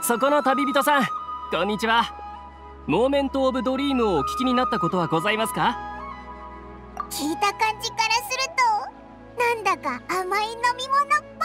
そこの旅人さん、こんにちは。モーメント・オブ・ドリームをお聞きになったことはございますか？ 聞いた感じからするとなんだか甘い飲み物っぽ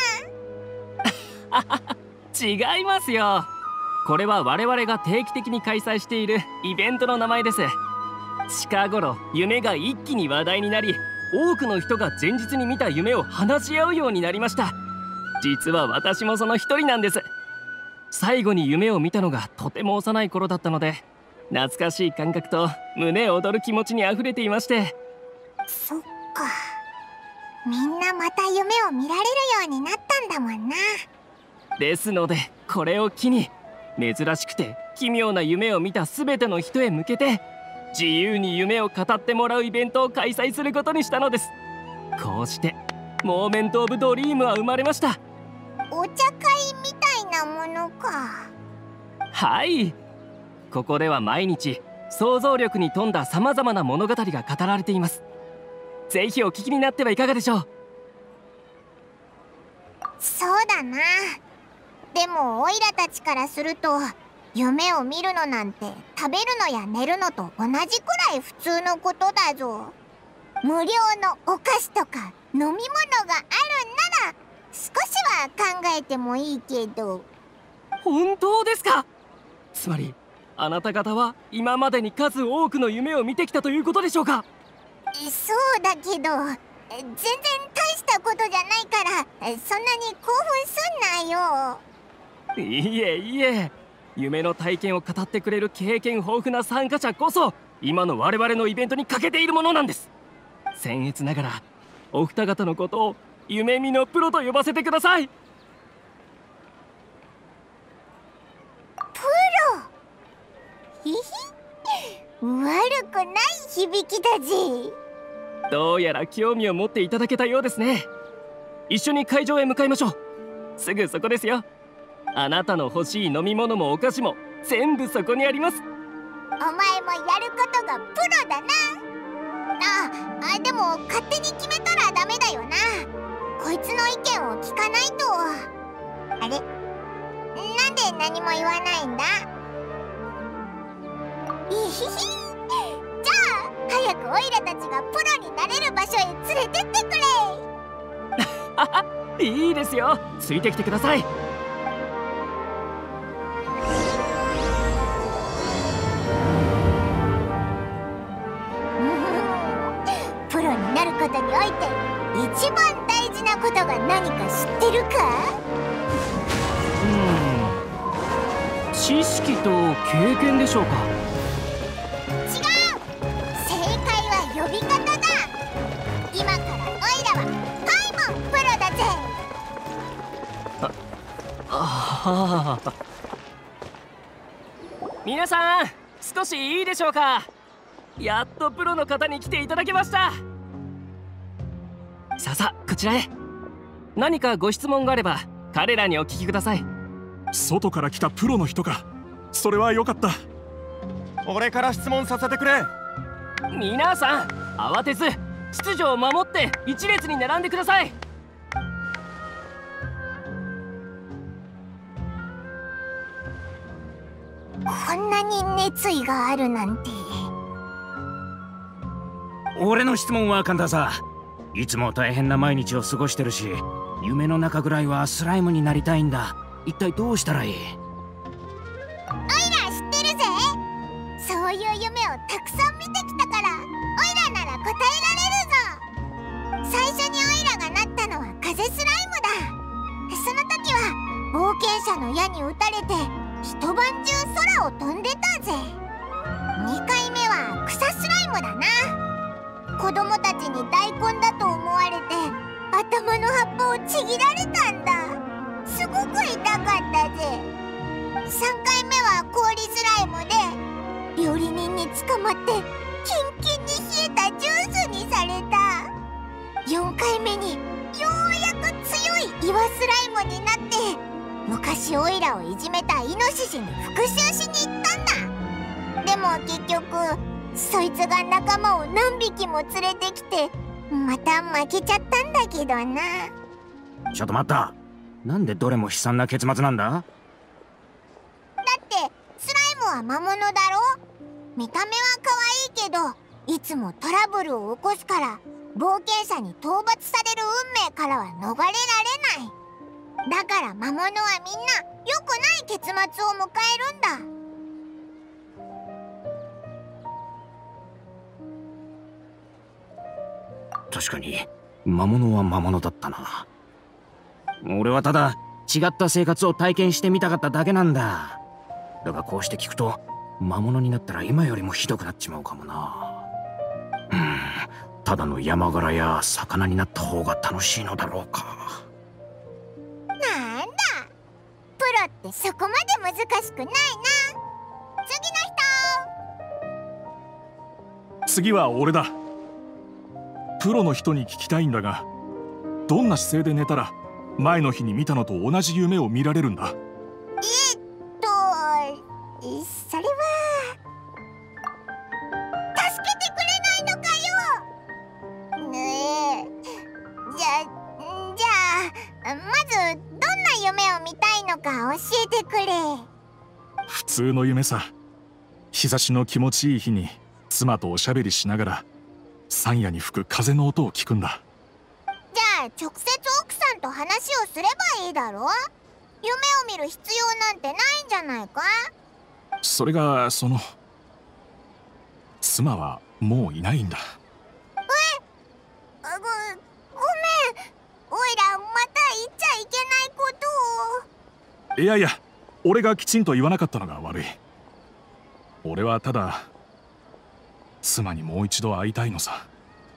い違いますよ。これは我々が定期的に開催しているイベントの名前です。近頃夢が一気に話題になり、多くの人が前日に見た夢を話し合うようになりました。実は私もその一人なんです。最後に夢を見たのがとても幼い頃だったので、懐かしい感覚と胸躍る気持ちにあふれていまして。 そっか、みんなまた夢を見られるようになったんだもんな。 ですのでこれを機に、珍しくて奇妙な夢を見た全ての人へ向けて自由に夢を語ってもらうイベントを開催することにしたのです。こうしてモーメント・オブ・ドリームは生まれました。 お茶会みたいなものか。 はい、ここでは毎日想像力に富んださまざまな物語が語られています。ぜひお聞きになってはいかがでしょう。 そうだな。でもオイラたちからすると、夢を見るのなんて食べるのや寝るのと同じくらい普通のことだぞ。無料のお菓子とか飲み物があるなら少しは考えてもいいけど。 本当ですか？つまりあなた方は今までに数多くの夢を見てきたということでしょうか？ そうだけど、全然大したことじゃないからそんなに興奮すんなよ。 いえいえ、夢の体験を語ってくれる経験豊富な参加者こそ今の我々のイベントに欠けているものなんです。僭越ながらお二方のことを夢見のプロと呼ばせてください。プロ？ひひ悪くない響きだぜ。 どうやら興味を持っていただけたようですね。一緒に会場へ向かいましょう。すぐそこですよ。あなたの欲しい飲み物もお菓子も全部そこにあります。 お前もやることがプロだな。でも勝手に決めたらダメだよな。こいつの意見を聞かないと。あれ、なんで何も言わないんだ？いひひ、じゃあ早くオイラたちがプロになれる場所へ連れてってくれ。いいですよ、ついてきてください。 プロになることにおいて一番大事なことが何か知ってるか？ 知識と経験でしょうか？ 違う、正解は呼び方だ。今からオイラはパイモンプロだぜ。 はあ。皆さん少しいいでしょうか？やっとプロの方に来ていただけました。さあこちらへ。何かご質問があれば彼らにお聞きください。 外から来たプロの人か。それはよかった。 俺から質問させてくれ。 皆さん慌てず秩序を守って一列に並んでください。 こんなに熱意があるなんて。 俺の質問は簡単さ。いつも大変な毎日を過ごしてるし、夢の中ぐらいはスライムになりたいんだ。一体どうしたらいい？ オイラ知ってるぜ。そういう夢をたくさん見てきたから、オイラなら答えられるぞ。最初にオイラがなったのは風スライムだ。その時は冒険者の矢に打たれて一晩中空を飛んでたぜ。2回目は草スライムだな。子供たちに大根だと思われて頭の葉っぱをちぎられたんだ。すごく痛かったぜ。3回目は氷スライムで料理人に捕まってキンキンに冷えたジュースにされた。4回目にようやく強い岩スライムになって昔オイラをいじめたイノシシに復讐しに行ったんだ。でも結局そいつが仲間を何匹も連れてきてまた負けちゃったんだけどな。 ちょっと待った。なんでどれも悲惨な結末なんだ？ は魔物だろ。見た目は可愛いけどいつもトラブルを起こすから、冒険者に討伐される運命からは逃れられない。だから魔物はみんな良くない結末を迎えるんだ。 確かに魔物は魔物だったな。俺はただ違った生活を体験してみたかっただけなんだ。だがこうして聞くと魔物になったら今よりもひどくなっちまうかもな。ただの山柄や魚になった方が楽しいのだろうか。 なんだ、プロってそこまで難しくないな。次の人。 次は俺だ。プロの人に聞きたいんだが、どんな姿勢で寝たら前の日に見たのと同じ夢を見られるんだ？ それは助けてくれないのかよ。ねえ、じゃあまずどんな夢を見たいのか教えてくれ。 普通の夢さ。日差しの気持ちいい日に妻とおしゃべりしながら山野に吹く風の音を聞くんだ。 じゃあ直接奥さんと話をすればいいだろ。夢を見る必要なんてないんじゃないか。 それが妻はもういないんだ。 ごめん、おいらまた言っちゃいけないことを。 いや俺がきちんと言わなかったのが悪い。俺はただ妻にもう一度会いたいのさ。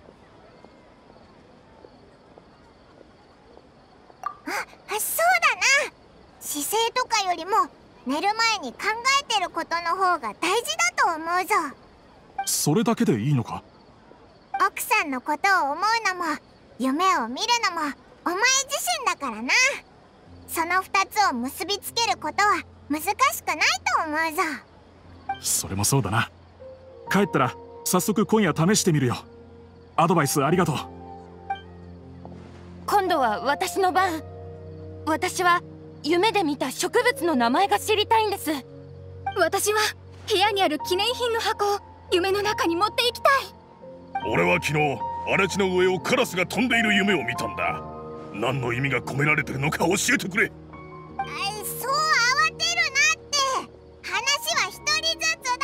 そうだな。姿勢とかよりも寝る前に考えてることの方が大事だと思うぞ。 それだけでいいのか？ 奥さんのことを思うのも夢を見るのもお前自身だからな。その2つを結びつけることは難しくないと思うぞ。 それもそうだな。帰ったら早速今夜試してみるよ。アドバイスありがとう。 今度は私の番。私は夢で見た植物の名前が知りたいんです。 私は部屋にある記念品の箱を夢の中に持っていきたい。 俺は昨日荒地の上をカラスが飛んでいる夢を見たんだ。何の意味が込められてるのか教えてくれ。 そう慌てるなって。話は一人ずつ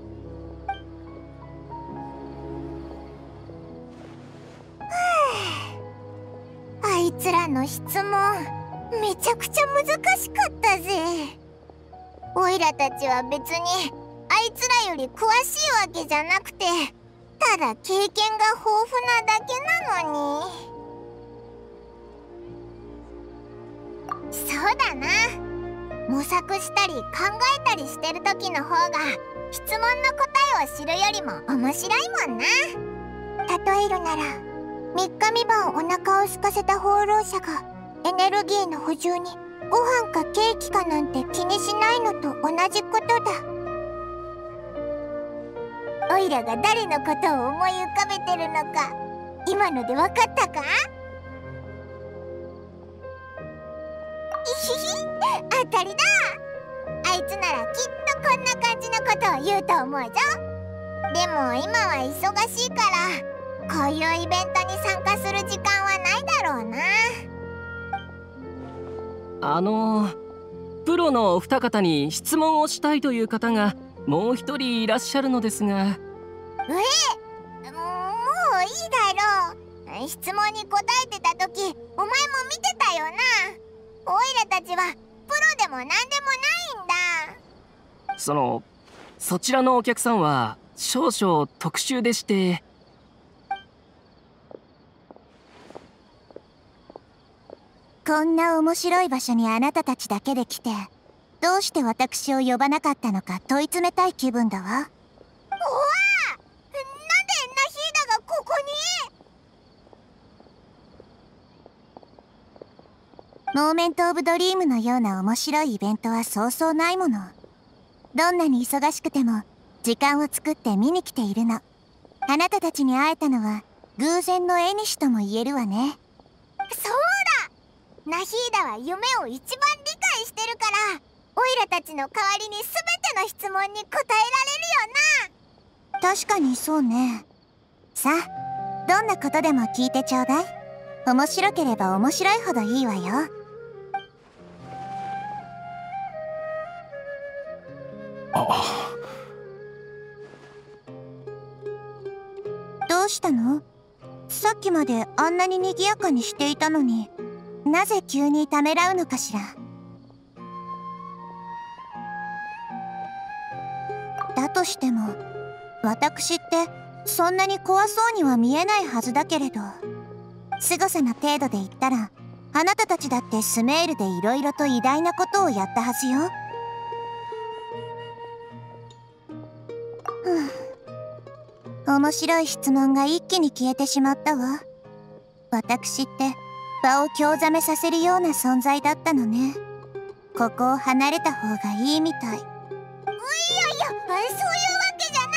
だ。あいつらの質問めちゃくちゃ難しかったぜ。オイラたちは別にあいつらより詳しいわけじゃなくて、ただ経験が豊富なだけなのに。そうだな。模索したり考えたりしてる時の方が質問の答えを知るよりも面白いもんな。例えるなら3日3晩お腹を空かせた放浪者がエネルギーの補充にご飯かケーキかなんて気にしないのと同じことだ。オイラが誰のことを思い浮かべてるのか今ので分かったか？いひひ、当たりだ。あいつならきっとこんな感じのことを言うと思うぞ。でも今は忙しいからこういうイベントに参加する時間はないだろうな。 プロのお二方に質問をしたいという方がもう一人いらっしゃるのですが。 もういいだろう。質問に答えてた時お前も見てたよな。オイラたちはプロでもなんでもないんだ。 そちらのお客さんは少々特殊でして。 こんな面白い場所にあなたたちだけで来てどうして私を呼ばなかったのか問い詰めたい気分だわ。おわ！なんでナヒーダがここに？モーメント・オブ・ドリームのような面白いイベントはそうそうないもの。どんなに忙しくても時間を作って見に来ているの。あなたたちに会えたのは偶然の縁とも言えるわね。そうだ！ナヒーダは夢を一番理解してるからオイラたちの代わりに全ての質問に答えられるよな。確かにそうね。さあ、どんなことでも聞いてちょうだい。面白ければ面白いほどいいわよ。どうしたの？さっきまであんなに賑やかにしていたのに、なぜ急にためらうのかしら。だとしても私ってそんなに怖そうには見えないはずだけれど、凄さな程度で言ったらあなたたちだってスメールでいろいろと偉大なことをやったはずよ。面白い質問が一気に消えてしまったわ。私って場を興ざめさせるような存在だったのね。ここを離れた方がいいみたい。いやいや、そういうわけじゃ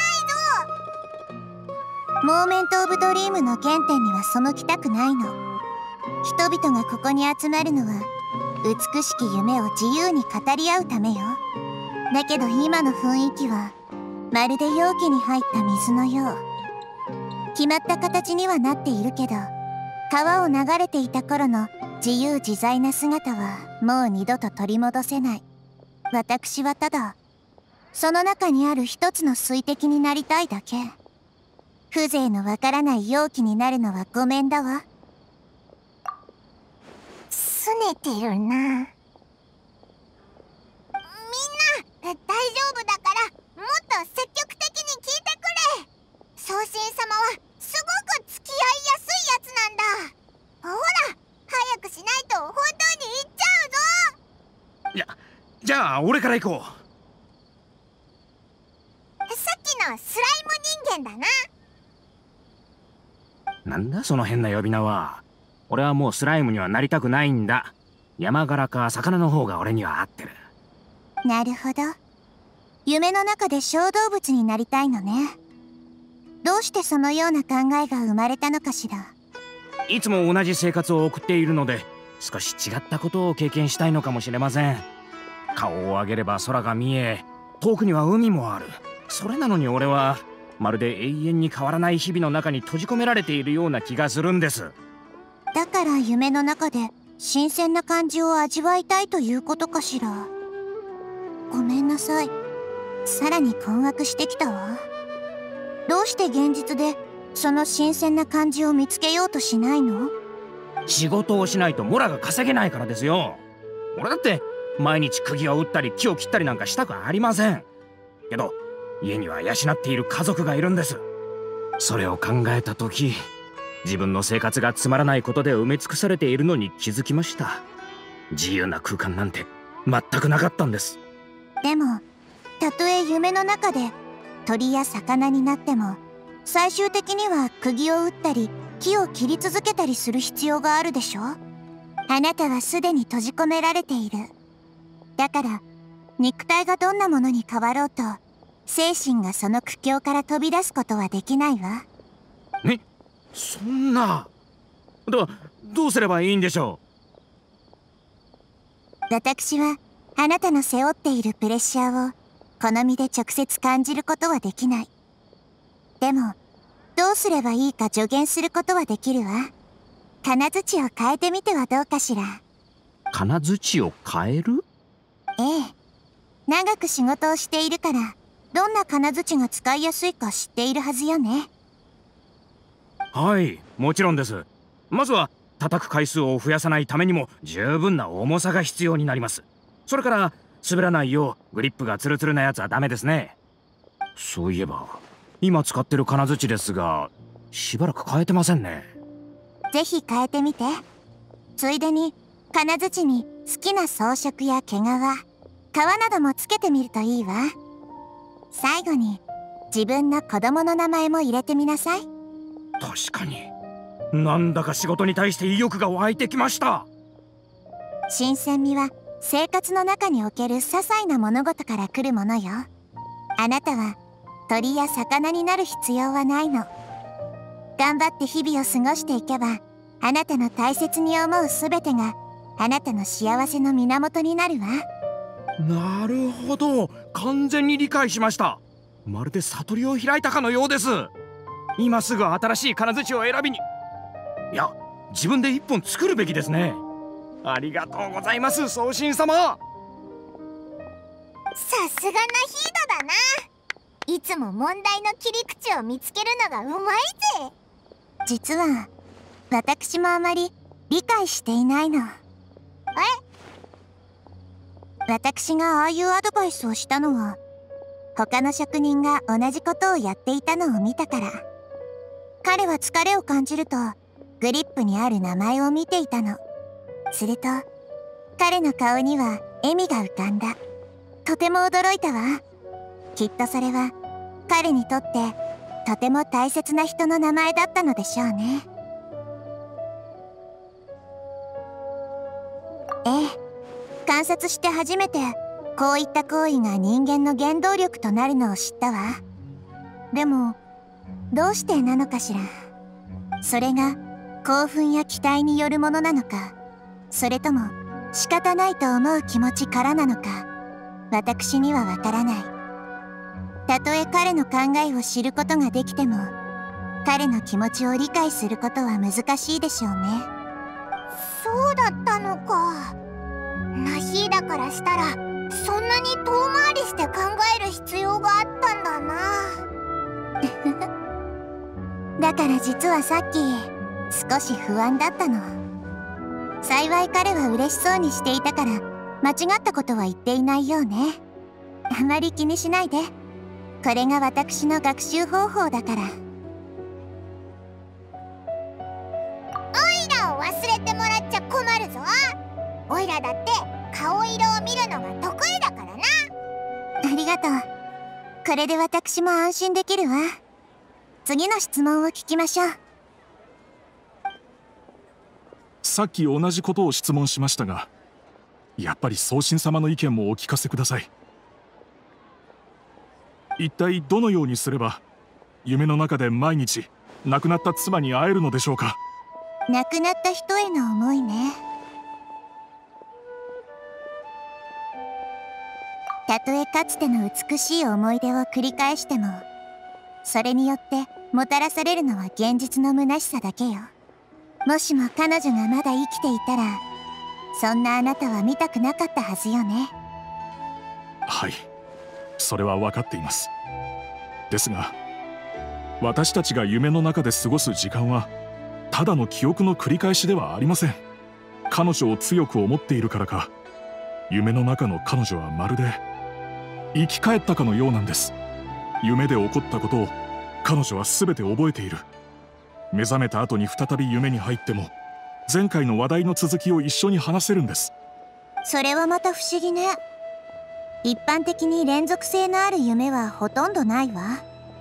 ないの。モーメント・オブ・ドリームの原点には背きたくないの。人々がここに集まるのは美しき夢を自由に語り合うためよ。だけど今の雰囲気はまるで容器に入った水のよう。決まった形にはなっているけど、川を流れていた頃の自由自在な姿はもう二度と取り戻せない。私はただその中にある一つの水滴になりたいだけ。風情のわからない容器になるのはごめんだわ。拗ねてるな。みんな大丈夫だからもっと積極的に聞いてくれ。宗神様はすごく付き合いやすいやつなんだ。ほら早くしないと本当に行っちゃうぞ。 じゃあ俺から行こう。さっきのスライム人間だな。 なんだその変な呼び名は。俺はもうスライムにはなりたくないんだ。山柄か魚の方が俺には合ってる。 なるほど。夢の中で小動物になりたいのね。どうしてそのような考えが生まれたのかしら。 いつも同じ生活を送っているので、少し違ったことを経験したいのかもしれません。顔を上げれば空が見え、遠くには海もある。それなのに俺はまるで永遠に変わらない日々の中に閉じ込められているような気がするんです。 だから夢の中で新鮮な感じを味わいたいということかしら。ごめんなさい。さらに困惑してきたわ。どうして現実でその新鮮な感じを見つけようとしないの？ 仕事をしないとモラが稼げないからですよ。俺だって毎日釘を打ったり木を切ったりなんかしたくありませんけど、家には養っている家族がいるんです。それを考えた時、自分の生活がつまらないことで埋め尽くされているのに気づきました。自由な空間なんて全くなかったんです。 でもたとえ夢の中で鳥や魚になっても、最終的には釘を打ったり木を切り続けたりする必要があるでしょ。あなたはすでに閉じ込められている。だから肉体がどんなものに変わろうと、精神がその苦境から飛び出すことはできないわ。 そんな。どうすればいいんでしょう。私はあなたの背負っているプレッシャーを好みで直接感じることはできない。でもどうすればいいか助言することはできるわ。金槌を変えてみてはどうかしら。 金槌を変える？ ええ。長く仕事をしているからどんな金槌が使いやすいか知っているはずよね。 はい、もちろんです。まずは叩く回数を増やさないためにも十分な重さが必要になります。それから滑らないようグリップがツルツルなやつはダメですね。そういえば今使ってる金槌ですが、しばらく変えてませんね。 ぜひ変えてみて。ついでに金槌に好きな装飾や毛皮などもつけてみるといいわ。最後に自分の子供の名前も入れてみなさい。 確かになんだか仕事に対して意欲が湧いてきました。 新鮮味は生活の中における些細な物事から来るものよ。あなたは鳥や魚になる必要はないの。頑張って日々を過ごしていけば、あなたの大切に思うすべてがあなたの幸せの源になるわ。 なるほど、完全に理解しました。まるで悟りを開いたかのようです。今すぐ新しい金槌を選びに、いや、自分で一本作るべきですね。ありがとうございます、宗神様。 さすがナヒードだな。いつも問題の切り口を見つけるのがうまいぜ。実は私もあまり理解していないの。私がああいうアドバイスをしたのは、他の職人が同じことをやっていたのを見たから。彼は疲れを感じるとグリップにある名前を見ていたの。すると彼の顔には笑みが浮かんだ。とても驚いたわ。きっとそれは彼にとってとても大切な人の名前だったのでしょうね。ええ、観察して初めてこういった行為が人間の原動力となるのを知ったわ。でもどうしてなのかしら。それが興奮や期待によるものなのか、それとも仕方ないと思う気持ちからなのか、私にはわからない。たとえ彼の考えを知ることができても、彼の気持ちを理解することは難しいでしょうね。そうだったのか。ナヒーダからしたらそんなに遠回りして考える必要があったんだな。だから実はさっき少し不安だったの。幸い彼は嬉しそうにしていたから間違ったことは言っていないようね。あまり気にしないで。これが私の学習方法だから。オイラを忘れてもらっちゃ困るぞ。オイラだって顔色を見るのが得意だからな。ありがとう。これで私も安心できるわ。次の質問を聞きましょう。 さっき同じことを質問しましたが、やっぱり宗神様の意見もお聞かせください。一体どのようにすれば夢の中で毎日亡くなった妻に会えるのでしょうか。 亡くなった人への思いね。たとえかつての美しい思い出を繰り返しても、それによってもたらされるのは現実の虚しさだけよ。もしも彼女がまだ生きていたら、そんなあなたは見たくなかったはずよね。 はい、それは分かっています。ですが、私たちが夢の中で過ごす時間はただの記憶の繰り返しではありません。彼女を強く思っているからか、夢の中の彼女はまるで生き返ったかのようなんです。夢で起こったことを彼女は全て覚えている。目覚めた後に再び夢に入っても前回の話題の続きを一緒に話せるんです。 それはまた不思議ね。一般的に連続性のある夢はほとんどないわ。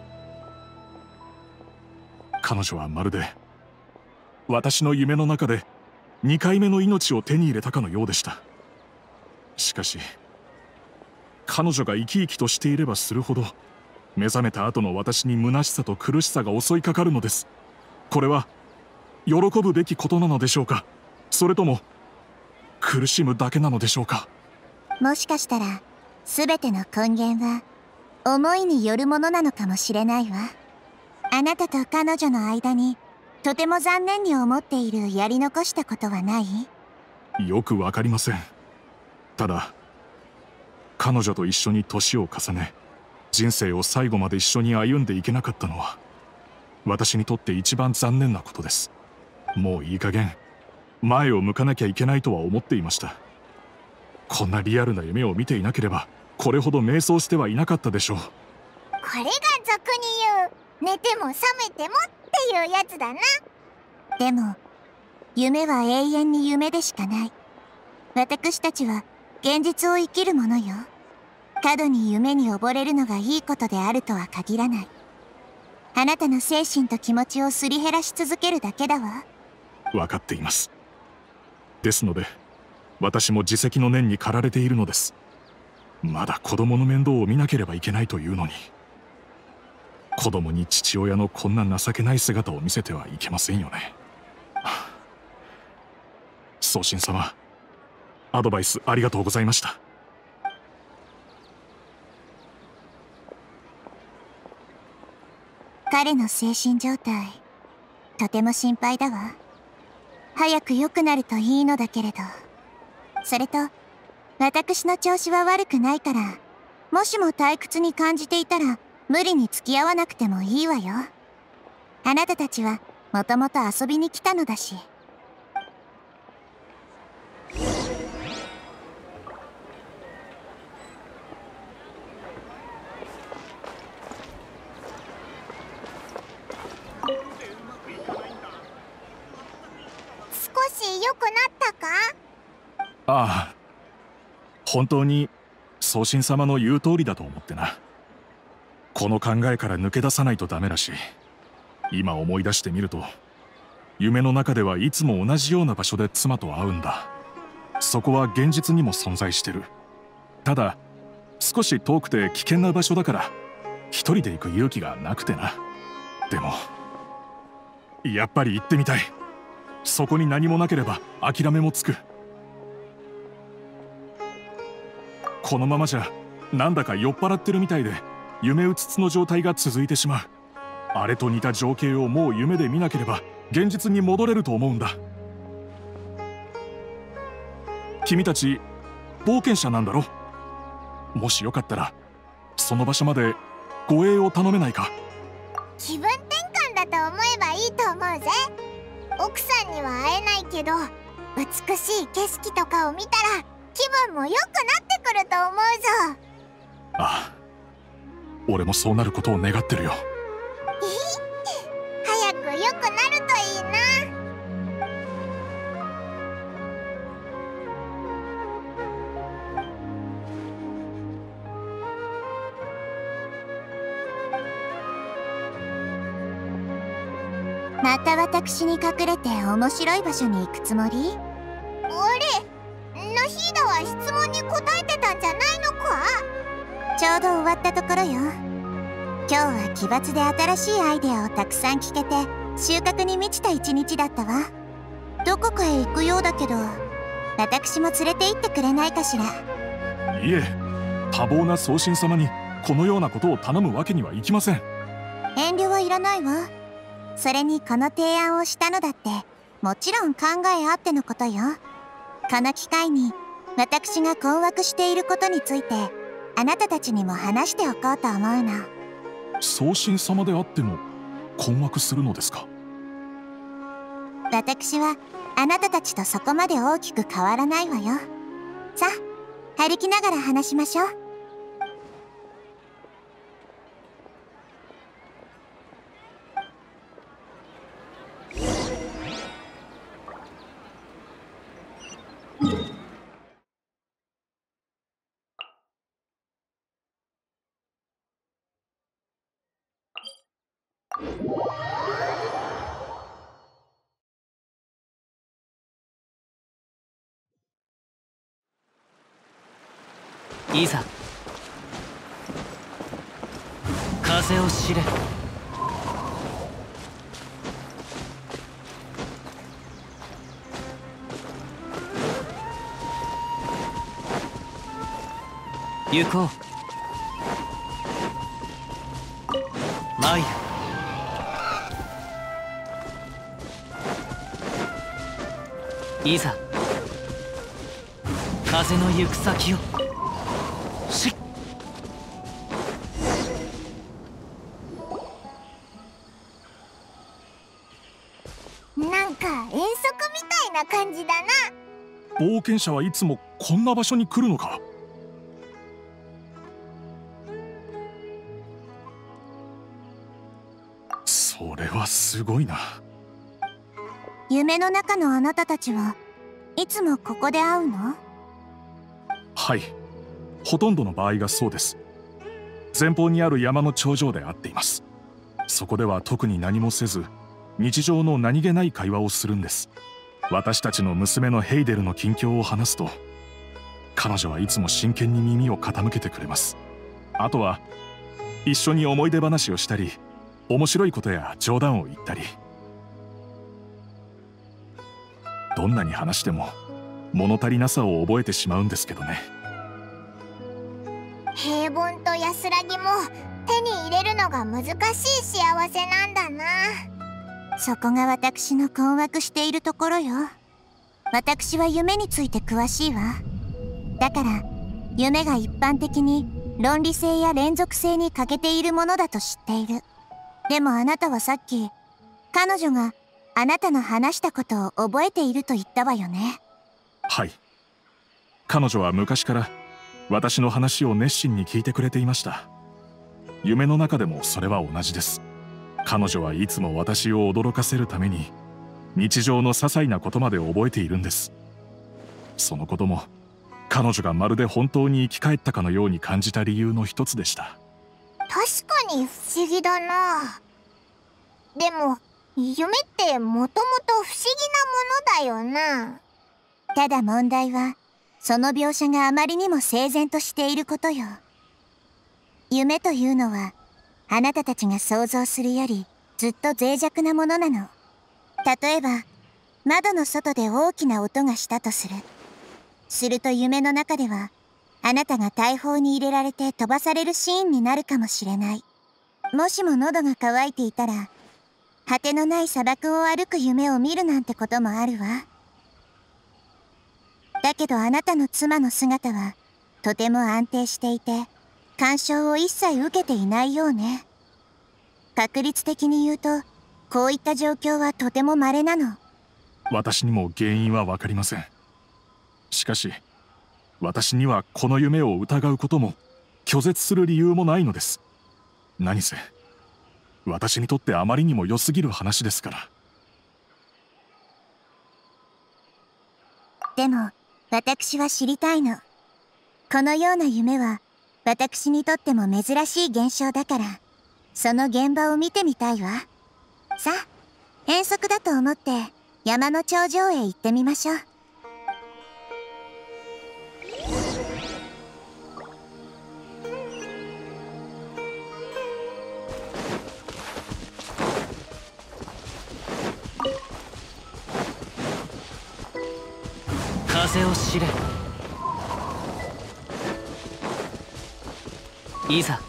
彼女はまるで私の夢の中で2回目の命を手に入れたかのようでした。しかし彼女が生き生きとしていればするほど、目覚めた後の私に虚しさと苦しさが襲いかかるのです。これは喜ぶべきことなのでしょうか、それとも苦しむだけなのでしょうか。 もしかしたら全ての根源は思いによるものなのかもしれないわ。あなたと彼女の間にとても残念に思っているやり残したことはない？ よくわかりません。ただ彼女と一緒に年を重ね、人生を最後まで一緒に歩んでいけなかったのは私にとって一番残念なことです。もういい加減前を向かなきゃいけないとは思っていました。こんなリアルな夢を見ていなければこれほど迷走してはいなかったでしょう。 これが俗に言う寝ても覚めてもっていうやつだな。でも夢は永遠に夢でしかない。私たちは現実を生きるものよ。過度に夢に溺れるのがいいことであるとは限らない。あなたの精神と気持ちをすり減らし続けるだけだわ。 分かっています。ですので私も自責の念に駆られているのです。まだ子供の面倒を見なければいけないというのに、子供に父親のこんな情けない姿を見せてはいけませんよね。宗神様、アドバイスありがとうございました。 彼の精神状態、とても心配だわ。早く良くなるといいのだけれど。それと、私の調子は悪くないから、もしも退屈に感じていたら、無理に付き合わなくてもいいわよ。あなたたちは、もともと遊びに来たのだし。 少し良くなったか？ ああ、本当に宗神様の言う通りだと思ってな。この考えから抜け出さないとダメだし、今思い出してみると、夢の中ではいつも同じような場所で妻と会うんだ。そこは現実にも存在してる。ただ少し遠くて危険な場所だから一人で行く勇気がなくてな。でもやっぱり行ってみたい。そこに何もなければ諦めもつく。このままじゃなんだか酔っ払ってるみたいで夢うつつの状態が続いてしまう。あれと似た情景をもう夢で見なければ現実に戻れると思うんだ。君たち冒険者なんだろ？もしよかったらその場所まで護衛を頼めないか？ 気分転換だと思えばいいと思うぜ。奥さんには会えないけど、美しい景色とかを見たら気分も良くなってくると思うぞ。 ああ、俺もそうなることを願ってるよ。 早く良くなるといいな。また私に隠れて面白い場所に行くつもり？あれ、ナヒーダは質問に答えてたんじゃないのか？ちょうど終わったところよ。今日は奇抜で新しいアイデアをたくさん聞けて収穫に満ちた一日だったわ。どこかへ行くようだけど、私も連れて行ってくれないかしら？ いえ、多忙な宗神様にこのようなことを頼むわけにはいきません。 遠慮はいらないわ。それにこの提案をしたのだってもちろん考えあってのことよ。この機会に私が困惑していることについてあなたたちにも話しておこうと思うの。 宗神様であっても困惑するのですか？ 私はあなたたちとそこまで大きく変わらないわよ。さあ、歩きながら話しましょう。 いざ風を知れ。行こう。参る。いざ風の行く先を。 なんか遠足みたいな感じだな。 冒険者はいつもこんな場所に来るのか？それはすごいな。 夢の中のあなたたちはいつもここで会うの？ はい、ほとんどの場合がそうです。前方にある山の頂上で会っています。そこでは特に何もせず日常の何気ない会話をするんです。私たちの娘のヘイデルの近況を話すと彼女はいつも真剣に耳を傾けてくれます。あとは一緒に思い出話をしたり面白いことや冗談を言ったり。どんなに話しても物足りなさを覚えてしまうんですけどね。 平凡と安らぎも手に入れるのが難しい幸せなんだな。 そこが私の困惑しているところよ。私は夢について詳しいわ。だから夢が一般的に論理性や連続性に欠けているものだと知っている。でもあなたはさっき彼女があなたの話したことを覚えていると言ったわよね。 はい。彼女は昔から私の話を熱心に聞いてくれていました。夢の中でもそれは同じです。彼女はいつも私を驚かせるために日常の些細なことまで覚えているんです。そのことも彼女がまるで本当に生き返ったかのように感じた理由の一つでした。 確かに不思議だな。でも夢ってもともと不思議なものだよな。 ただ問題はその描写があまりにも整然としていることよ。夢というのはあなたたちが想像するよりずっと脆弱なものなの。例えば窓の外で大きな音がしたとする。すると夢の中ではあなたが大砲に入れられて飛ばされるシーンになるかもしれない。もしも喉が渇いていたら果てのない砂漠を歩く夢を見るなんてこともあるわ。だけどあなたの妻の姿はとても安定していて干渉を一切受けていないようね。確率的に言うとこういった状況はとても稀なの。 私にも原因は分かりません。しかし私にはこの夢を疑うことも拒絶する理由もないのです。何せ私にとってあまりにも良すぎる話ですから。 でも私は知りたいの。このような夢は私にとっても珍しい現象だからその現場を見てみたいわ。さあ遠足だと思って山の頂上へ行ってみましょう。 風を知れ。いざ。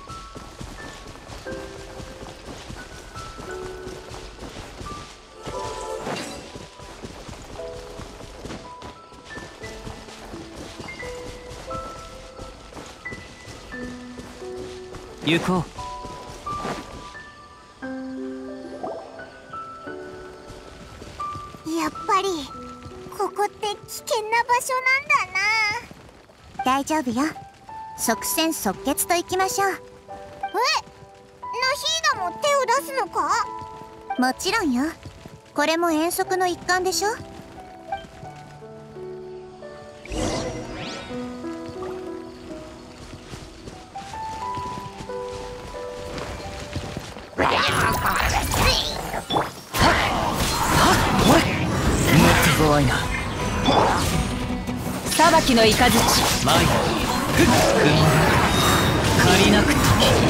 行こう。 やっぱりここって危険な場所なんだな。 大丈夫よ。即戦即決といきましょう。 ナヒーナも手を出すのか？ もちろんよ。これも遠足の一環でしょ。 怖いな。 裁きの雷前に借りなくと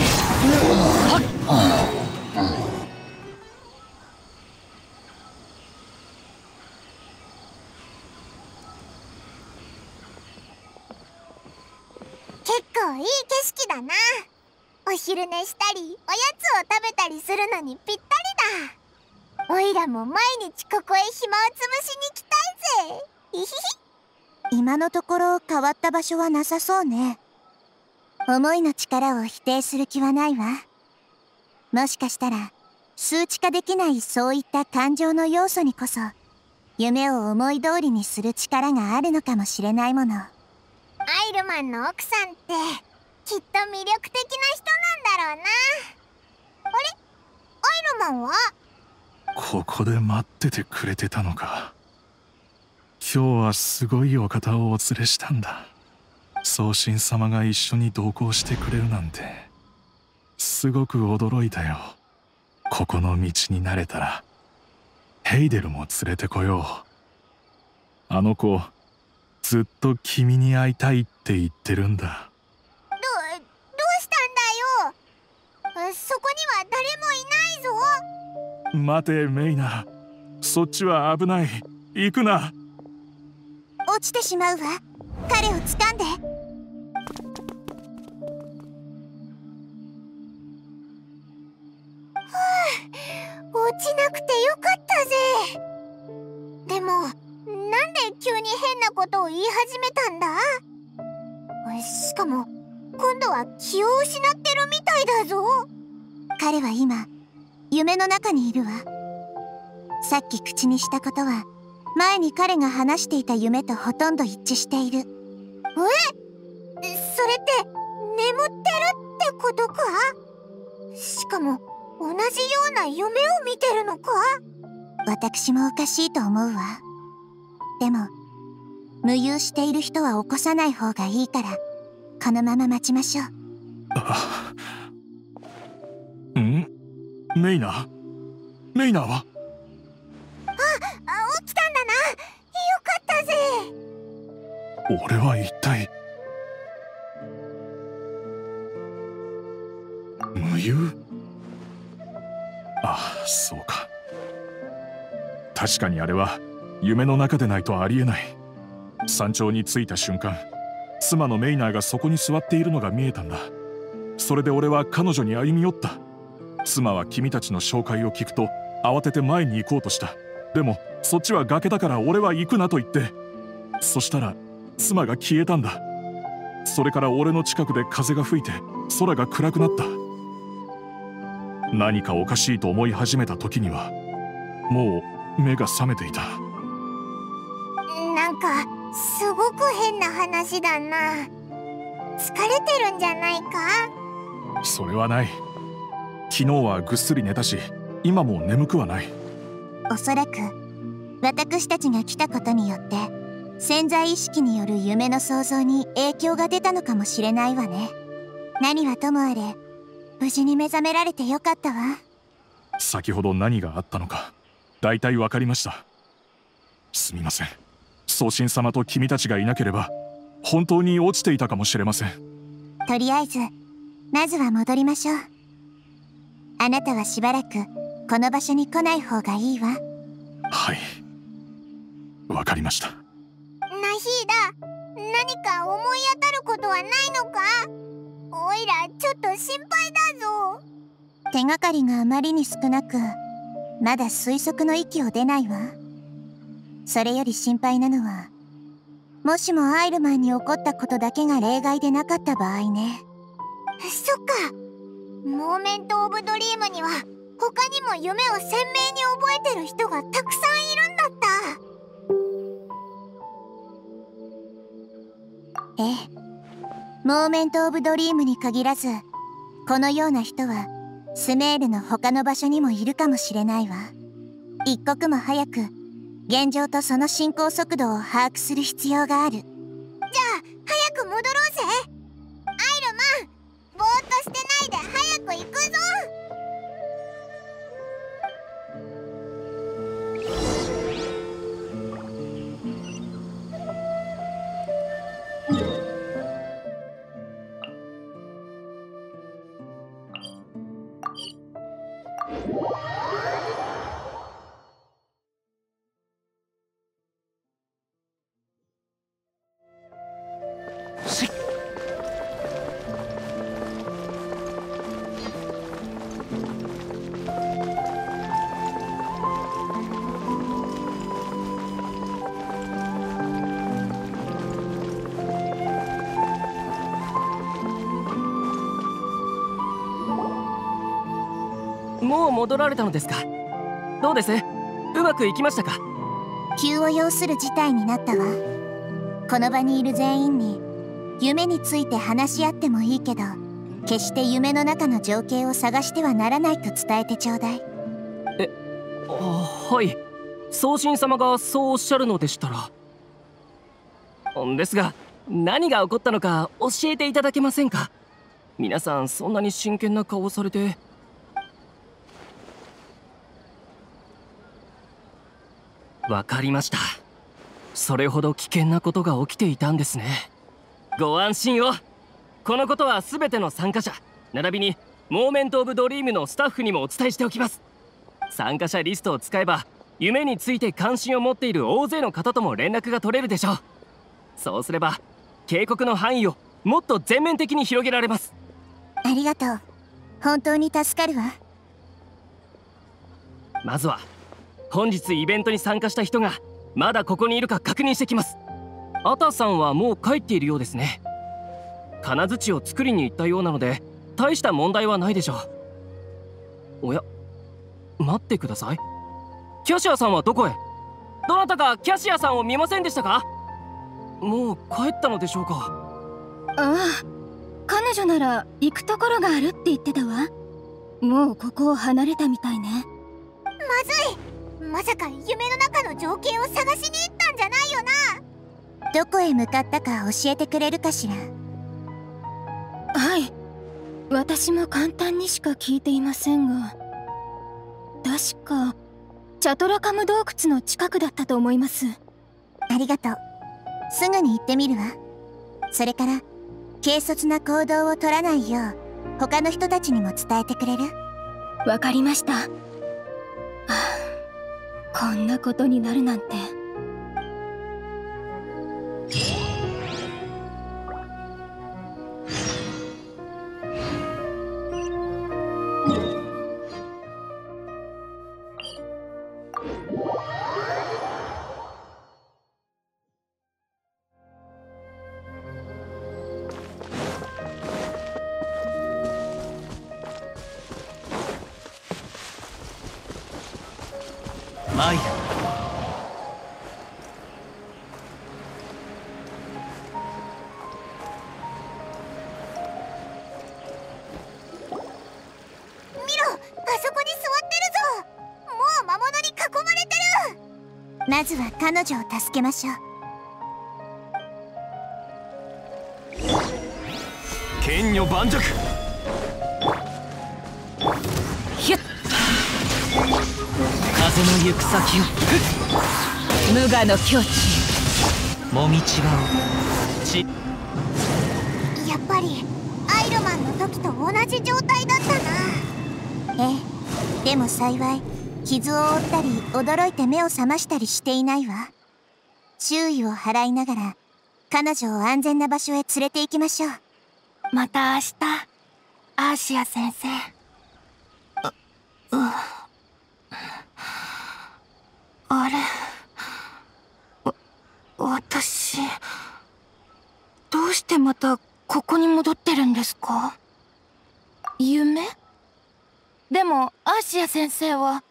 結構いい景色だな。お昼寝したりおやつを食べたりするのにぴったりだ。おいらも毎日ここへ暇をつぶしに来たいぜ。いひひ。 今のところ変わった場所はなさそうね。思いの力を否定する気はないわ。もしかしたら数値化できないそういった感情の要素にこそ夢を思い通りにする力があるのかもしれないもの。 アイルマンの奥さんってきっと魅力的な人なんだろうな。あれ？アイルマンは？ ここで待っててくれてたのか。今日はすごいお方をお連れしたんだ。宗神様が一緒に同行してくれるなんてすごく驚いたよ。ここの道に慣れたらヘイデルも連れてこよう。あの子ずっと君に会いたいって言ってるんだ。 どうしたんだよ。そこには誰もいないぞ。 待てメイナ、そっちは危ない。行くな。 落ちてしまうわ。彼を掴んで。 ちなくてよかったぜ。でもなんで急に変なことを言い始めたんだ？しかも今度は気を失ってるみたいだぞ。 彼は今夢の中にいるわ。さっき口にしたことは前に彼が話していた夢とほとんど一致している。 それって眠ってるってことか？しかも同じような夢を見てるのか？ 私もおかしいと思うわ。でも無遊している人は起こさない方がいいから、このまま待ちましょう。 メイナは？ 起きたんだな。よかったぜ。 俺は一体無遊？そうか。確かにあれは夢の中でないとありえない。山頂に着いた瞬間、妻のメイナーがそこに座っているのが見えたんだ。それで俺は彼女に歩み寄った。妻は君たちの紹介を聞くと慌てて前に行こうとした。でもそっちは崖だから俺は行くなと言って、そしたら妻が消えたんだ。それから俺の近くで風が吹いて空が暗くなった。何かおかしいと思い始めた時にはもう目が覚めていた。 なんかすごく変な話だな。疲れてるんじゃないか？ それはない。昨日はぐっすり寝たし、今も眠くはない。 おそらく私たちが来たことによって潜在意識による夢の想像に影響が出たのかもしれないわね。何はともあれ無事に目覚められてよかったわ。 先ほど何があったのか大体わかりました。すみません。宗神様と君たちがいなければ本当に落ちていたかもしれません。 とりあえずまずは戻りましょう。あなたはしばらくこの場所に来ない方がいいわ。 はい、わかりました。 ナヒーダ、何か思い当たることはないのか？おいらちょっと心配だぞ。 手がかりがあまりに少なく、まだ推測の域を出ないわ。それより心配なのは、もしもアイルマンに起こったことだけが例外でなかった場合ね。 そっか。モーメント・オブ・ドリームには他にも夢を鮮明に覚えてる人がたくさんいるんだった。 ええ、モーメント・オブ・ドリームに限らず、このような人はスメールの他の場所にもいるかもしれないわ。一刻も早く現状とその進行速度を把握する必要がある。 じゃあ早く戻ろうぜ。アイルマン、ぼーっとしてないで早く行くぞ。 もう戻られたのですか？どうです？うまくいきましたか？ 急を要する事態になったわ。この場にいる全員に夢について話し合ってもいいけど、決して夢の中の情景を探してはならないと伝えてちょうだい。 はい、宗神様がそうおっしゃるのでしたら。ですが何が起こったのか教えていただけませんか？皆さんそんなに真剣な顔をされて。わかりました。それほど危険なことが起きていたんですね。ご安心を。このことは全ての参加者並びにモーメント・オブ・ドリームのスタッフにもお伝えしておきます。参加者リストを使えば夢について関心を持っている大勢の方とも連絡が取れるでしょう。そうすれば警告の範囲をもっと全面的に広げられます。 ありがとう。本当に助かるわ。 まずは本日イベントに参加した人がまだここにいるか確認してきます。アタさんはもう帰っているようですね。金槌を作りに行ったようなので大した問題はないでしょう。おや、待ってください。キャシアさんはどこへ？どなたかキャシアさんを見ませんでしたか？もう帰ったのでしょうか？ ああ、彼女なら行くところがあるって言ってたわ。もうここを離れたみたいね。 まずい、まさか夢の中の条件を探しに行ったんじゃないよな。 どこへ向かったか教えてくれるかしら。 はい、私も簡単にしか聞いていませんが、確かチャトラカム洞窟の近くだったと思います。 ありがとう。すぐに行ってみるわ。それから軽率な行動を取らないよう他の人たちにも伝えてくれる？ わかりました。はあ、こんなことになるなんて。 マイル。 見ろ、あそこに座ってるぞ。もう魔物に囲まれてる。 まずは彼女を助けましょう。 剣女盤石。 ヒュッ。風の行く先を無我の境地へもみちばをち。 やっぱりアイロマンの時と同じ状態だったな。 ええ、でも幸い傷を負ったり驚いて目を覚ましたりしていないわ。注意を払いながら彼女を安全な場所へ連れて行きましょう。 また明日、アーシア先生。あれ、私、どうしてまたここに戻ってるんですか？夢？でもアーシア先生は、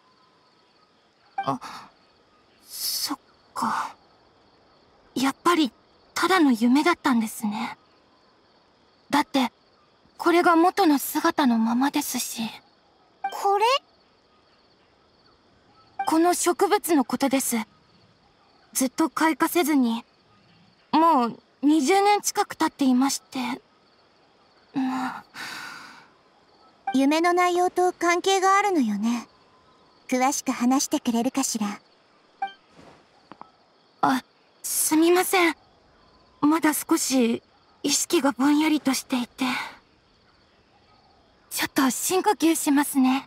そっか。やっぱりただの夢だったんですね。だってこれが元の姿のままですし。 これ？ この植物のことです。ずっと開花せずにもう20年近く経っていまして、 夢の内容と関係があるのよね。詳しく話してくれるかしら。 すみません。まだ少し意識がぼんやりとしていて。ちょっと深呼吸しますね。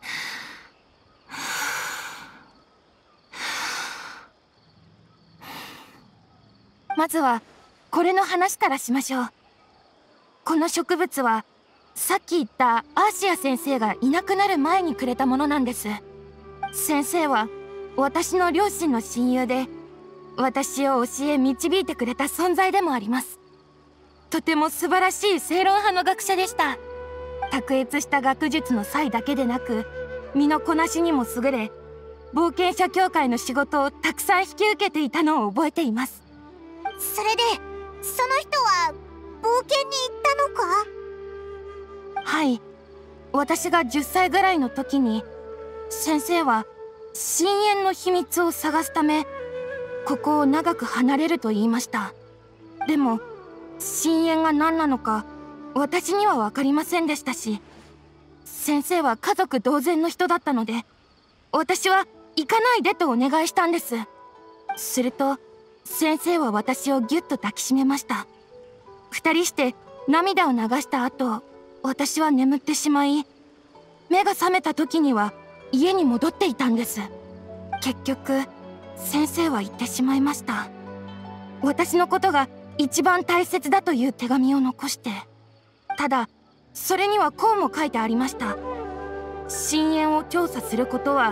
まずはこれの話からしましょう。この植物はさっき言ったアーシア先生がいなくなる前にくれたものなんです。先生は私の両親の親友で、私を教え導いてくれた存在でもあります。とても素晴らしい正論派の学者でした。卓越した学術の才だけでなく身のこなしにも優れ、冒険者協会の仕事をたくさん引き受けていたのを覚えています。 それでその人は冒険に行ったのか？ はい、私が10歳ぐらいの時に先生は深淵の秘密を探すためここを長く離れると言いました。でも深淵が何なのか私には分かりませんでしたし、先生は家族同然の人だったので私は行かないでとお願いしたんです。すると先生は私をぎゅっと抱きしめました。二人して涙を流した後、私は眠ってしまい、目が覚めた時には家に戻っていたんです。結局先生は言ってしまいました。私のことが一番大切だという手紙を残して。ただそれにはこうも書いてありました。深淵を調査することは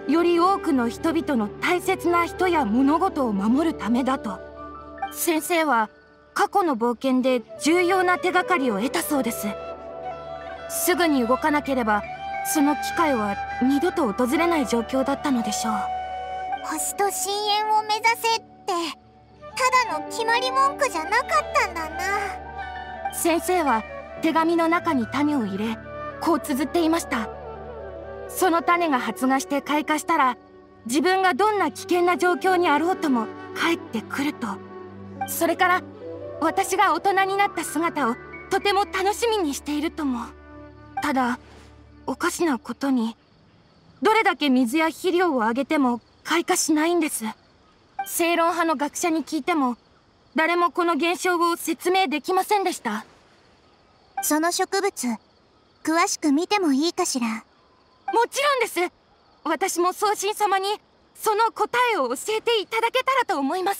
より多くの人々の大切な人や物事を守るためだと。先生は過去の冒険で重要な手がかりを得たそうです。すぐに動かなければその機会は二度と訪れない状況だったのでしょう。 星と深淵を目指せってただの決まり文句じゃなかったんだな。 先生は手紙の中に種を入れ、こう綴っていました。その種が発芽して開花したら、自分がどんな危険な状況にあろうとも帰ってくると。それから私が大人になった姿をとても楽しみにしているとも。ただおかしなことに、どれだけ水や肥料をあげても開花しないんです。正論派の学者に聞いても誰もこの現象を説明できませんでした。 その植物詳しく見てもいいかしら。 もちろんです。私も宗神様にその答えを教えていただけたらと思います。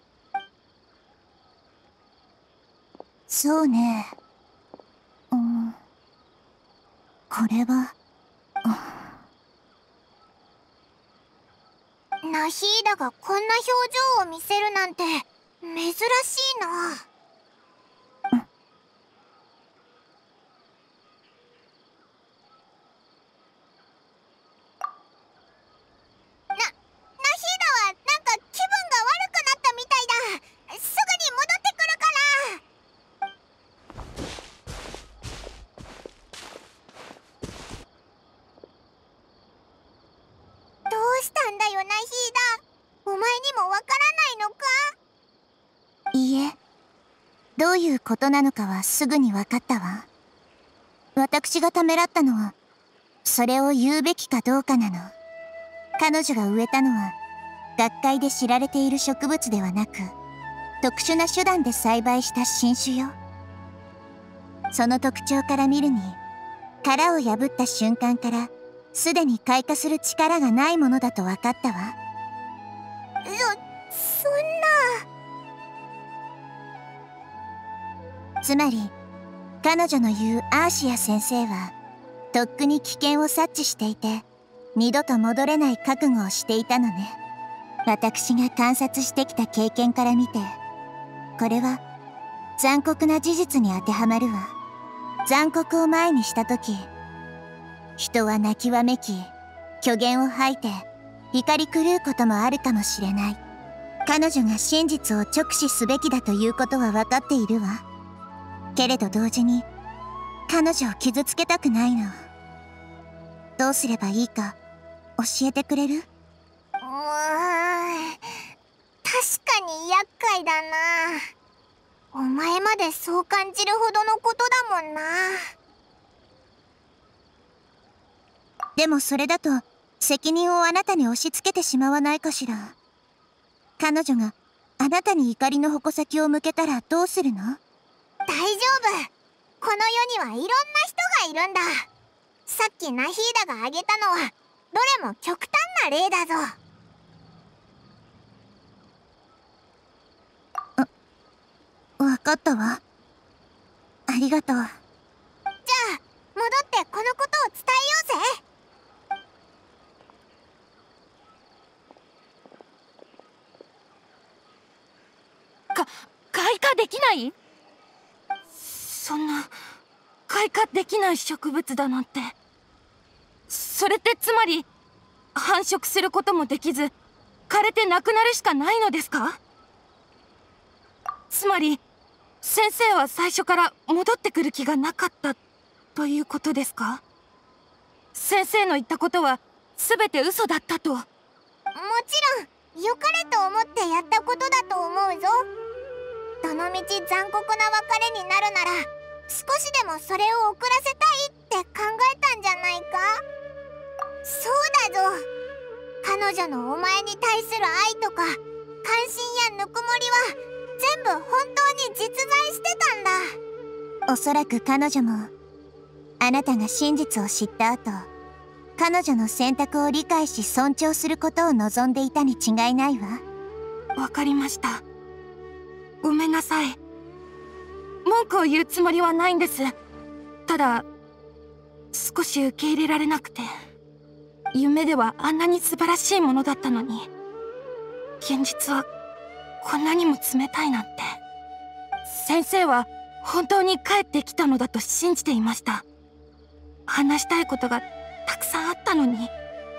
そうね。これはナヒーダがこんな表情を見せるなんて珍しいな。 どういうことなのかはすぐに分かったわ。私がためらったのはそれを言うべきかどうかなの。彼女が植えたのは学会で知られている植物ではなく、特殊な手段で栽培した新種よ。その特徴から見るに、殻を破った瞬間からすでに開花する力がないものだと分かったわ。 そんな。 つまり彼女の言うアーシア先生はとっくに危険を察知していて、二度と戻れない覚悟をしていたのね。私が観察してきた経験から見て、これは残酷な事実に当てはまるわ。残酷を前にした時、人は泣きわめき、虚言を吐いて怒り狂うこともあるかもしれない。彼女が真実を直視すべきだということは分かっているわ。けれど同時に彼女を傷つけたくないの。どうすればいいか教えてくれる？ 確かに厄介だな。お前までそう感じるほどのことだもんな。 でもそれだと責任をあなたに押し付けてしまわないかしら。彼女があなたに怒りの矛先を向けたらどうするの？ 大丈夫。この世にはいろんな人がいるんだ。さっきナヒーダが挙げたのはどれも極端な例だぞ。 わかったわ。ありがとう。 じゃあ戻ってこのことを伝えようぜ。 開花できない？そんな開花できない植物だなんて。それってつまり繁殖することもできず枯れてなくなるしかないのですか？つまり先生は最初から戻ってくる気がなかったということですか？先生の言ったことは全て嘘だったと。もちろん良かれと思ってやったことだと思うぞ。どのみち残酷な別れになるなら少しでもそれを遅らせたいって考えたんじゃないか？そうだぞ。彼女のお前に対する愛とか関心やぬくもりは全部本当に実在してたんだ。 おそらく彼女もあなたが真実を知った後、彼女の選択を理解し尊重することを望んでいたに違いないわ。わかりました。ごめんなさい。文句を言うつもりはないんです。ただ少し受け入れられなくて。 夢ではあんなに素晴らしいものだったのに、現実はこんなにも冷たいなんて。先生は本当に帰ってきたのだと信じていました。話したいことがたくさんあったのに。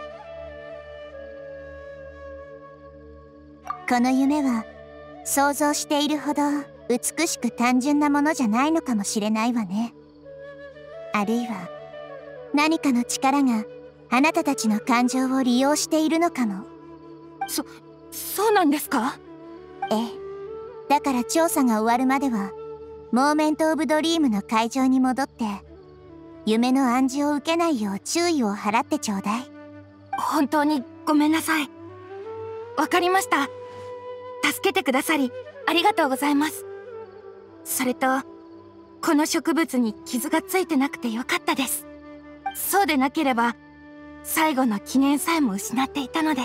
この夢は想像しているほど美しく単純なものじゃないのかもしれないわね。あるいは何かの力があなたたちの感情を利用しているのかも。 そうなんですか？ ええ。だから調査が終わるまではモーメント・オブ・ドリームの会場に戻って夢の暗示を受けないよう注意を払ってちょうだい。 本当にごめんなさい。わかりました。助けてくださりありがとうございます。それとこの植物に傷がついてなくてよかったです。そうでなければ最後の記念さえも失っていたので。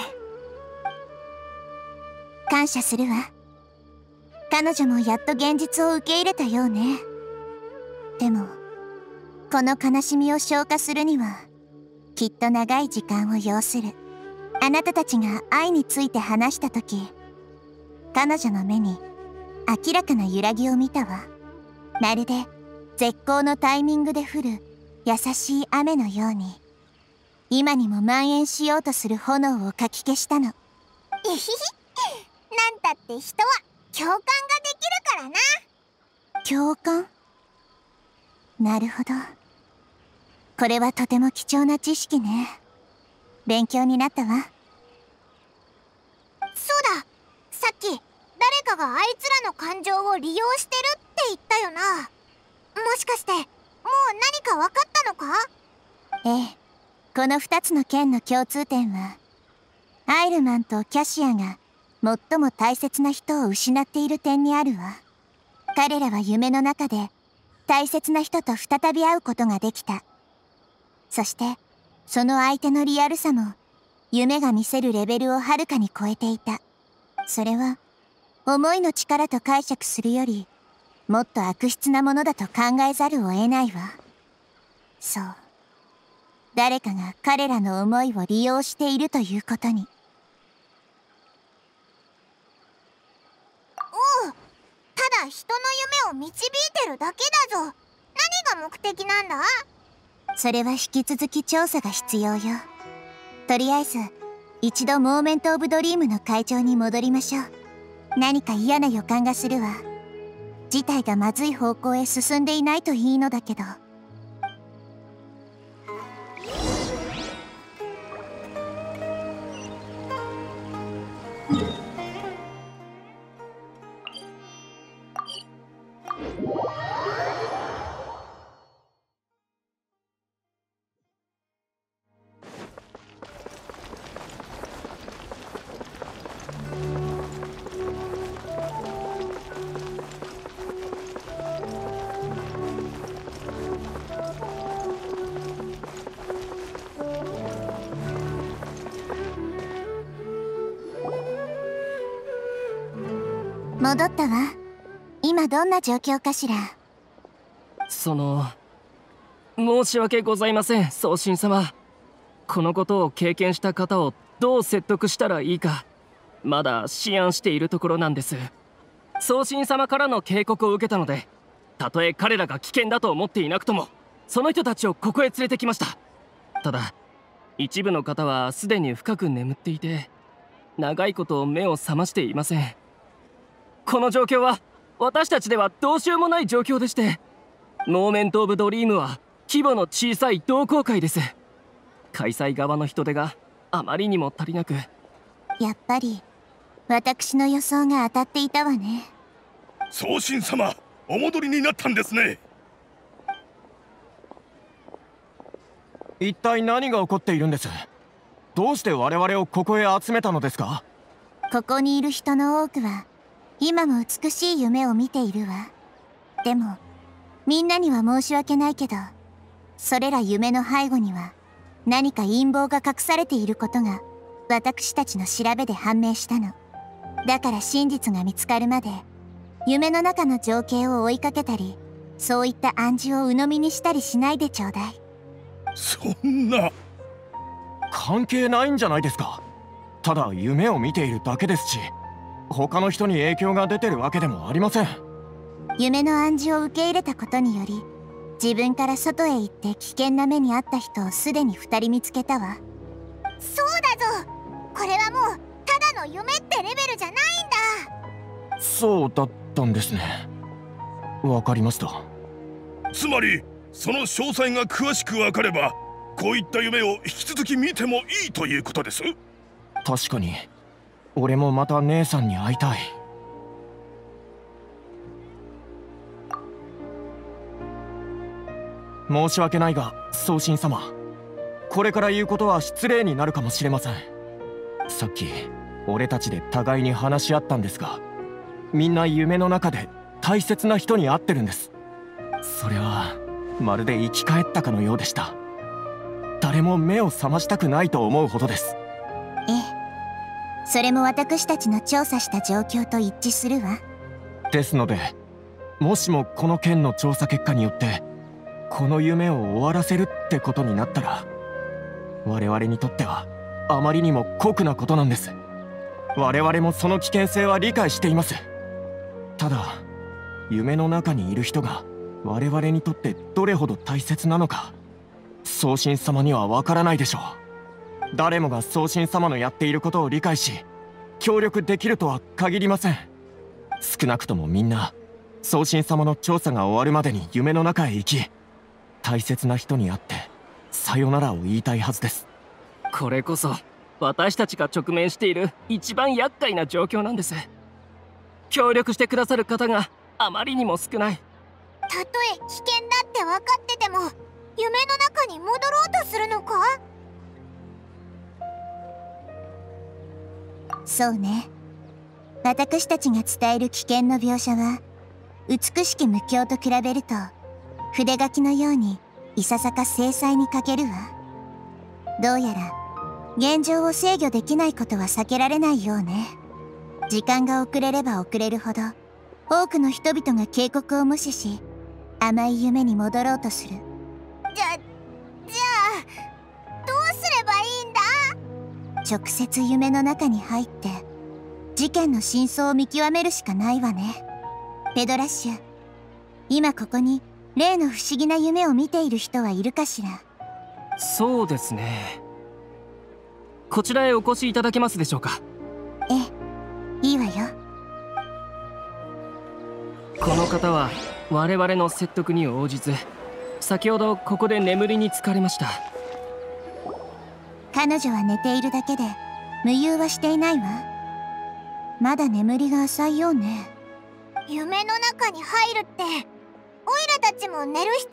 感謝するわ。彼女もやっと現実を受け入れたようね。でもこの悲しみを消化するにはきっと長い時間を要する。あなたたちが愛について話した時、彼女の目に明らかな揺らぎを見たわ。まるで絶好のタイミングで降る優しい雨のように、今にも蔓延しようとする炎をかき消したの。 えひひ、なんたって人は共感ができるからな。 共感？なるほど。これはとても貴重な知識ね。勉強になったわ。 そうだ、さっき誰かがあいつらの感情を利用してるって言ったよな。もしかしてもう何か分かったのか？ ええ。この2つの件の共通点は、アイルマンとキャシアが最も大切な人を失っている点にあるわ。彼らは夢の中で大切な人と再び会うことができた。そしてその相手のリアルさも夢が見せるレベルをはるかに超えていた。それは思いの力と解釈するよりもっと悪質なものだと考えざるを得ないわ。そう、誰かが彼らの思いを利用しているということに。 おう、ただ人の夢を導いてるだけだぞ。何が目的なんだ？ それは引き続き調査が必要よ。とりあえず一度モーメント・オブ・ドリームの会場に戻りましょう。何か嫌な予感がするわ。事態がまずい方向へ進んでいないといいのだけど。戻ったわ。今どんな状況かしら。 申し訳ございません、送信様。このことを経験した方をどう説得したらいいか、まだ思案しているところなんです。送信様からの警告を受けたので、たとえ彼らが危険だと思っていなくともその人たちをここへ連れてきました。ただ一部の方はすでに深く眠っていて、長いこと目を覚ましていません。この状況は私たちではどうしようもない状況でして、モーメント・オブ・ドリームは規模の小さい同好会です。開催側の人手があまりにも足りなく。 やっぱり私の予想が当たっていたわね。 送信様、お戻りになったんですね。 一体何が起こっているんです？どうして我々をここへ集めたのですか？ ここにいる人の多くは今も美しい夢を見ているわ。でもみんなには申し訳ないけど、それら夢の背後には何か陰謀が隠されていることが私たちの調べで判明したの。だから真実が見つかるまで夢の中の情景を追いかけたり、そういった暗示を鵜呑みにしたりしないでちょうだい。 そんな。 関係ないんじゃないですか。ただ夢を見ているだけですし、他の人に影響が出てるわけでもありません。 夢の暗示を受け入れたことにより、自分から外へ行って危険な目に遭った人をすでに2人見つけたわ。 そうだぞ。これはもうただの夢ってレベルじゃないんだ。 そうだったんですね。わかりました。 つまりその詳細が詳しく分かれば、こういった夢を引き続き見てもいいということです。 確かに俺もまた姉さんに会いたい。申し訳ないが宗神様、これから言うことは失礼になるかもしれません。さっき俺たちで互いに話し合ったんですが、みんな夢の中で大切な人に会ってるんです。それはまるで生き返ったかのようでした。誰も目を覚ましたくないと思うほどです。 ええ、それも私たちの調査した状況と一致するわ。 ですので、もしもこの件の調査結果によってこの夢を終わらせるってことになったら、我々にとってはあまりにも酷なことなんです。我々もその危険性は理解しています。ただ夢の中にいる人が我々にとってどれほど大切なのか、宗神様にはわからないでしょう。誰もが宗神様のやっていることを理解し協力できるとは限りません。少なくともみんな宗神様の調査が終わるまでに夢の中へ行き、大切な人に会ってさよならを言いたいはずです。 これこそ私たちが直面している一番厄介な状況なんです。協力してくださる方があまりにも少ない。 たとえ危険だって分かってても夢の中に戻ろうとするのか？ そうね。私たちが伝える危険の描写は美しき無境と比べると筆書きのようにいささか精細に書けるわ。どうやら現状を制御できないことは避けられないようね。時間が遅れれば遅れるほど多くの人々が警告を無視し甘い夢に戻ろうとする。 じゃあどうすればいいんだ？ 直接夢の中に入って事件の真相を見極めるしかないわね。ペドラッシュ、今ここに例の不思議な夢を見ている人はいるかしら？ そうですね。こちらへお越しいただけますでしょうか？ ええ、いいわよ。 この方は我々の説得に応じず、先ほどここで眠りにつかれました。 彼女は寝ているだけで無遊はしていないわ。まだ眠りが浅いようね。 夢の中に入るってオイラたちも寝る必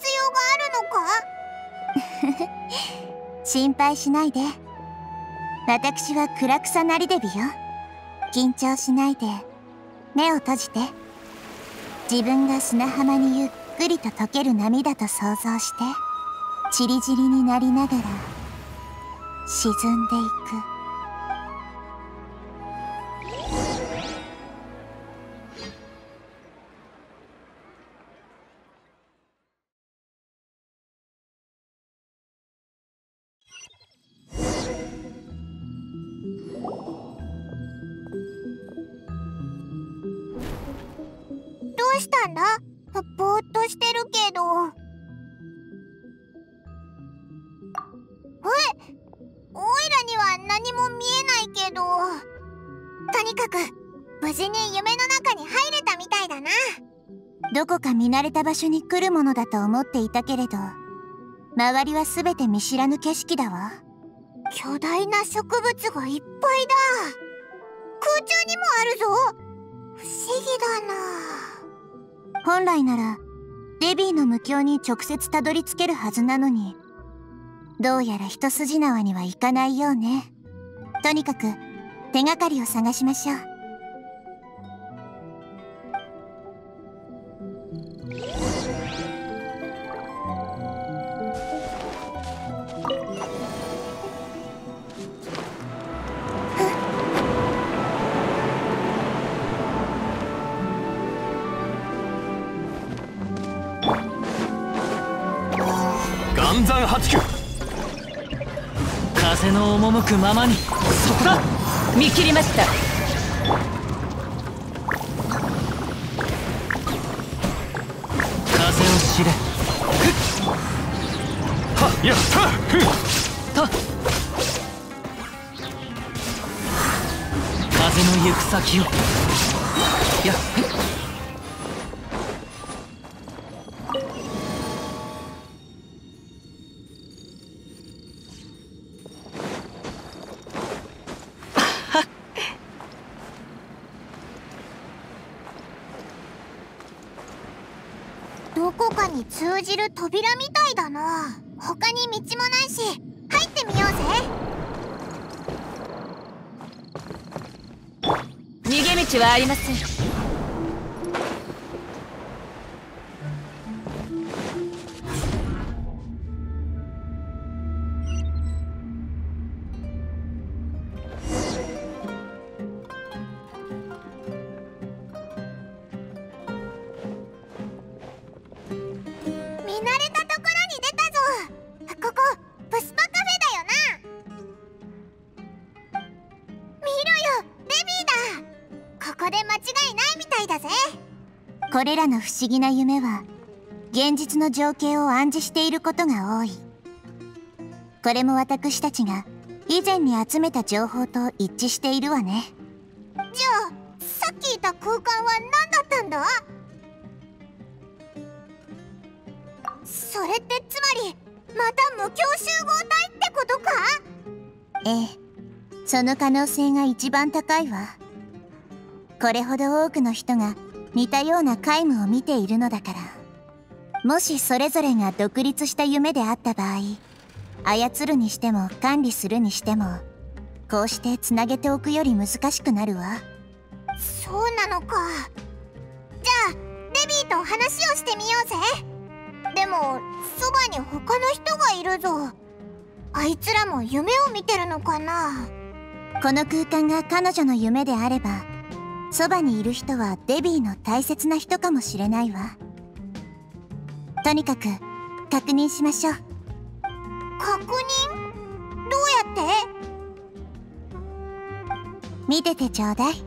要があるのか？ 心配しないで。私は暗草なりデビよ。緊張しないで目を閉じて。自分が砂浜にゆっくりと溶ける波だと想像して、チリチリになりながら沈んでいく。 どうしたんだ？ぼーっとしてるけど。オイラには何も見えないけど。とにかく無事に夢の中に入れたみたいだな。 どこか見慣れた場所に来るものだと思っていたけれど、周りは全て見知らぬ景色だわ。 巨大な植物がいっぱいだ。空中にもあるぞ。不思議だな。 本来ならデビーの無境に直接たどり着けるはずなのに、どうやら一筋縄にはいかないようね。とにかく手がかりを探しましょう。 岩山八九。 風の赴くままに。そこだ。見切りました。風を知れ。 はっやったふっと風の行く先を。やっどこかに通じる扉みたいだな。他に道もないし、入ってみようぜ。 逃げ道はありません。 見慣れたところに出たぞ。ここプスパカフェだよな。見ろよ、ベビーだ。ここで間違いないみたいだぜ。 これらの不思議な夢は現実の情景を暗示していることが多い。これも私たちが以前に集めた情報と一致しているわね。 じゃあさっきいた空間は何だったんだ？それってつまりまた無境集合体ってことか？ ええ、その可能性が一番高いわ。これほど多くの人が似たような皆無を見ているのだから。もしそれぞれが独立した夢であった場合、操るにしても管理するにしてもこうしてつなげておくより難しくなるわ。 そうなのか。じゃあデビーと話をしてみようぜ。でもそばに他の人がいるぞ。あいつらも夢を見てるのかな？ この空間が彼女の夢であれば、そばにいる人はデビーの大切な人かもしれないわ。とにかく確認しましょう。 確認？どうやって？ 見ててちょうだい。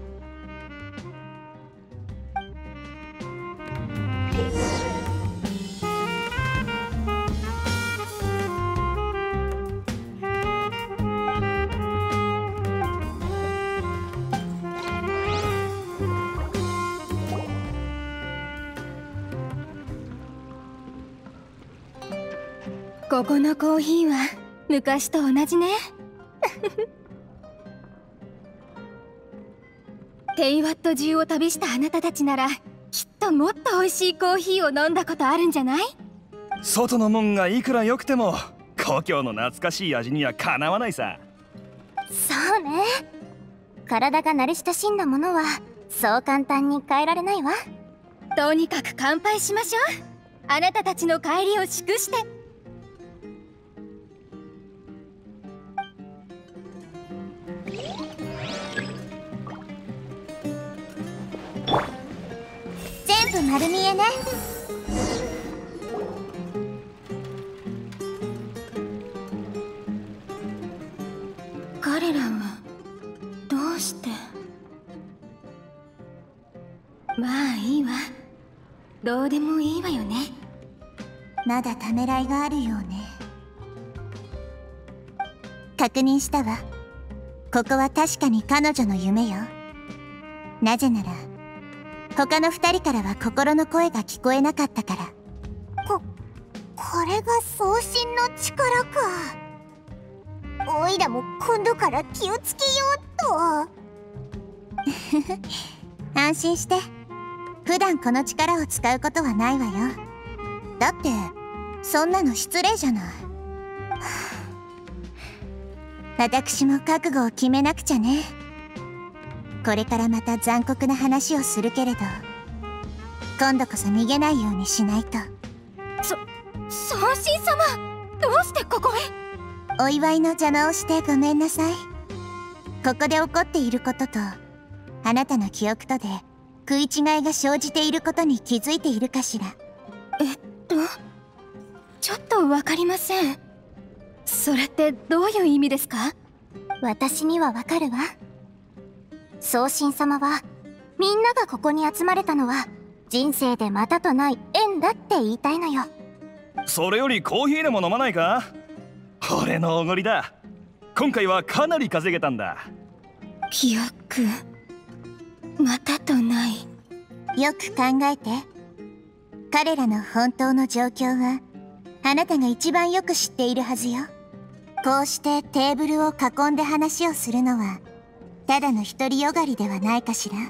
ここのコーヒーは昔と同じね。テイワット中を旅したあなたたちならきっともっと美味しいコーヒーを飲んだことあるんじゃない？ 外のもんがいくら良くても故郷の懐かしい味にはかなわないさ。 そうね。体が慣れ親しんだものはそう簡単に変えられないわ。 とにかく乾杯しましょう。あなたたちの帰りを祝して。 全部丸見えね。 彼らはどうして？まあいいわ。どうでもいいわよね。 まだためらいがあるようね。確認したわ。ここは確かに彼女の夢よ。なぜなら他の2人からは心の声が聞こえなかったから。 これが送信の力か。おいらも今度から気をつけようっと。 安心して。普段この力を使うことはないわよ。だってそんなの失礼じゃない。私も覚悟を決めなくちゃね。これからまた残酷な話をするけれど、今度こそ逃げないようにしないと。 送信様、どうしてここへ？ お祝いの邪魔をしてごめんなさい。ここで起こっていることとあなたの記憶とで食い違いが生じていることに気づいているかしら？ ちょっとわかりません。 それってどういう意味ですか？ 私にはわかるわ。宗神様はみんながここに集まれたのは人生でまたとない縁だって言いたいのよ。 それよりコーヒーでも飲まないか？俺のおごりだ。今回はかなり稼げたんだ。 記憶またとない。 よく考えて。彼らの本当の状況はあなたが一番よく知っているはずよ。こうしてテーブルを囲んで話をするのはただの独りよがりではないかしら。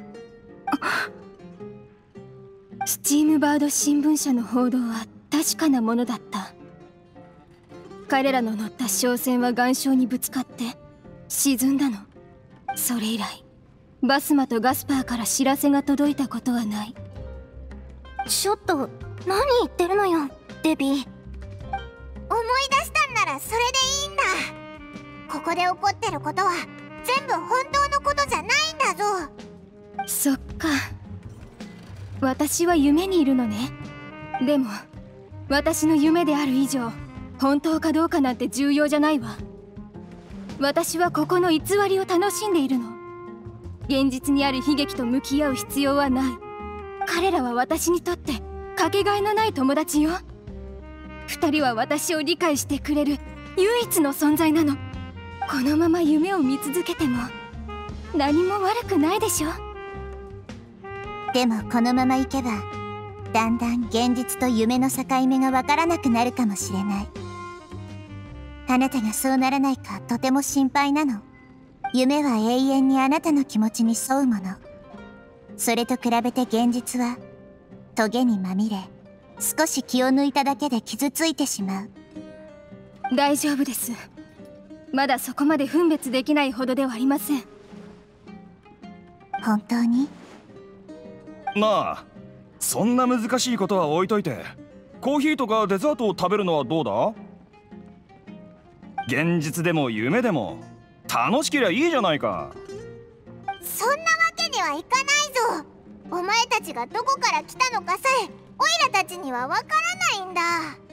スチームバード新聞社の報道は確かなものだった。彼らの乗った商船は岩礁にぶつかって沈んだの。それ以来バスマとガスパーから知らせが届いたことはない。 ちょっと何言ってるのよデビー。思い出したんならそれでいいんだ。ここで起こってることは全部本当のことじゃないんだぞ。 そっか、私は夢にいるのね。でも私の夢である以上本当かどうかなんて重要じゃないわ。私はここの偽りを楽しんでいるの。現実にある悲劇と向き合う必要はない。彼らは私にとってかけがえのない友達よ。二人は私を理解してくれる唯一の存在なの。このまま夢を見続けても何も悪くないでしょ。 でもこのままいけばだんだん現実と夢の境目がわからなくなるかもしれない。あなたがそうならないかとても心配なの。夢は永遠にあなたの気持ちに沿うもの。それと比べて現実はトゲにまみれ、少し気を抜いただけで傷ついてしまう。 大丈夫です。まだそこまで分別できないほどではありません。 本当に？ まあそんな難しいことは置いといて、コーヒーとかデザートを食べるのはどうだ？現実でも夢でも楽しけりゃいいじゃないか。 そんなわけにはいかないぞ。お前たちがどこから来たのかさえオイラたちにはわからないんだ。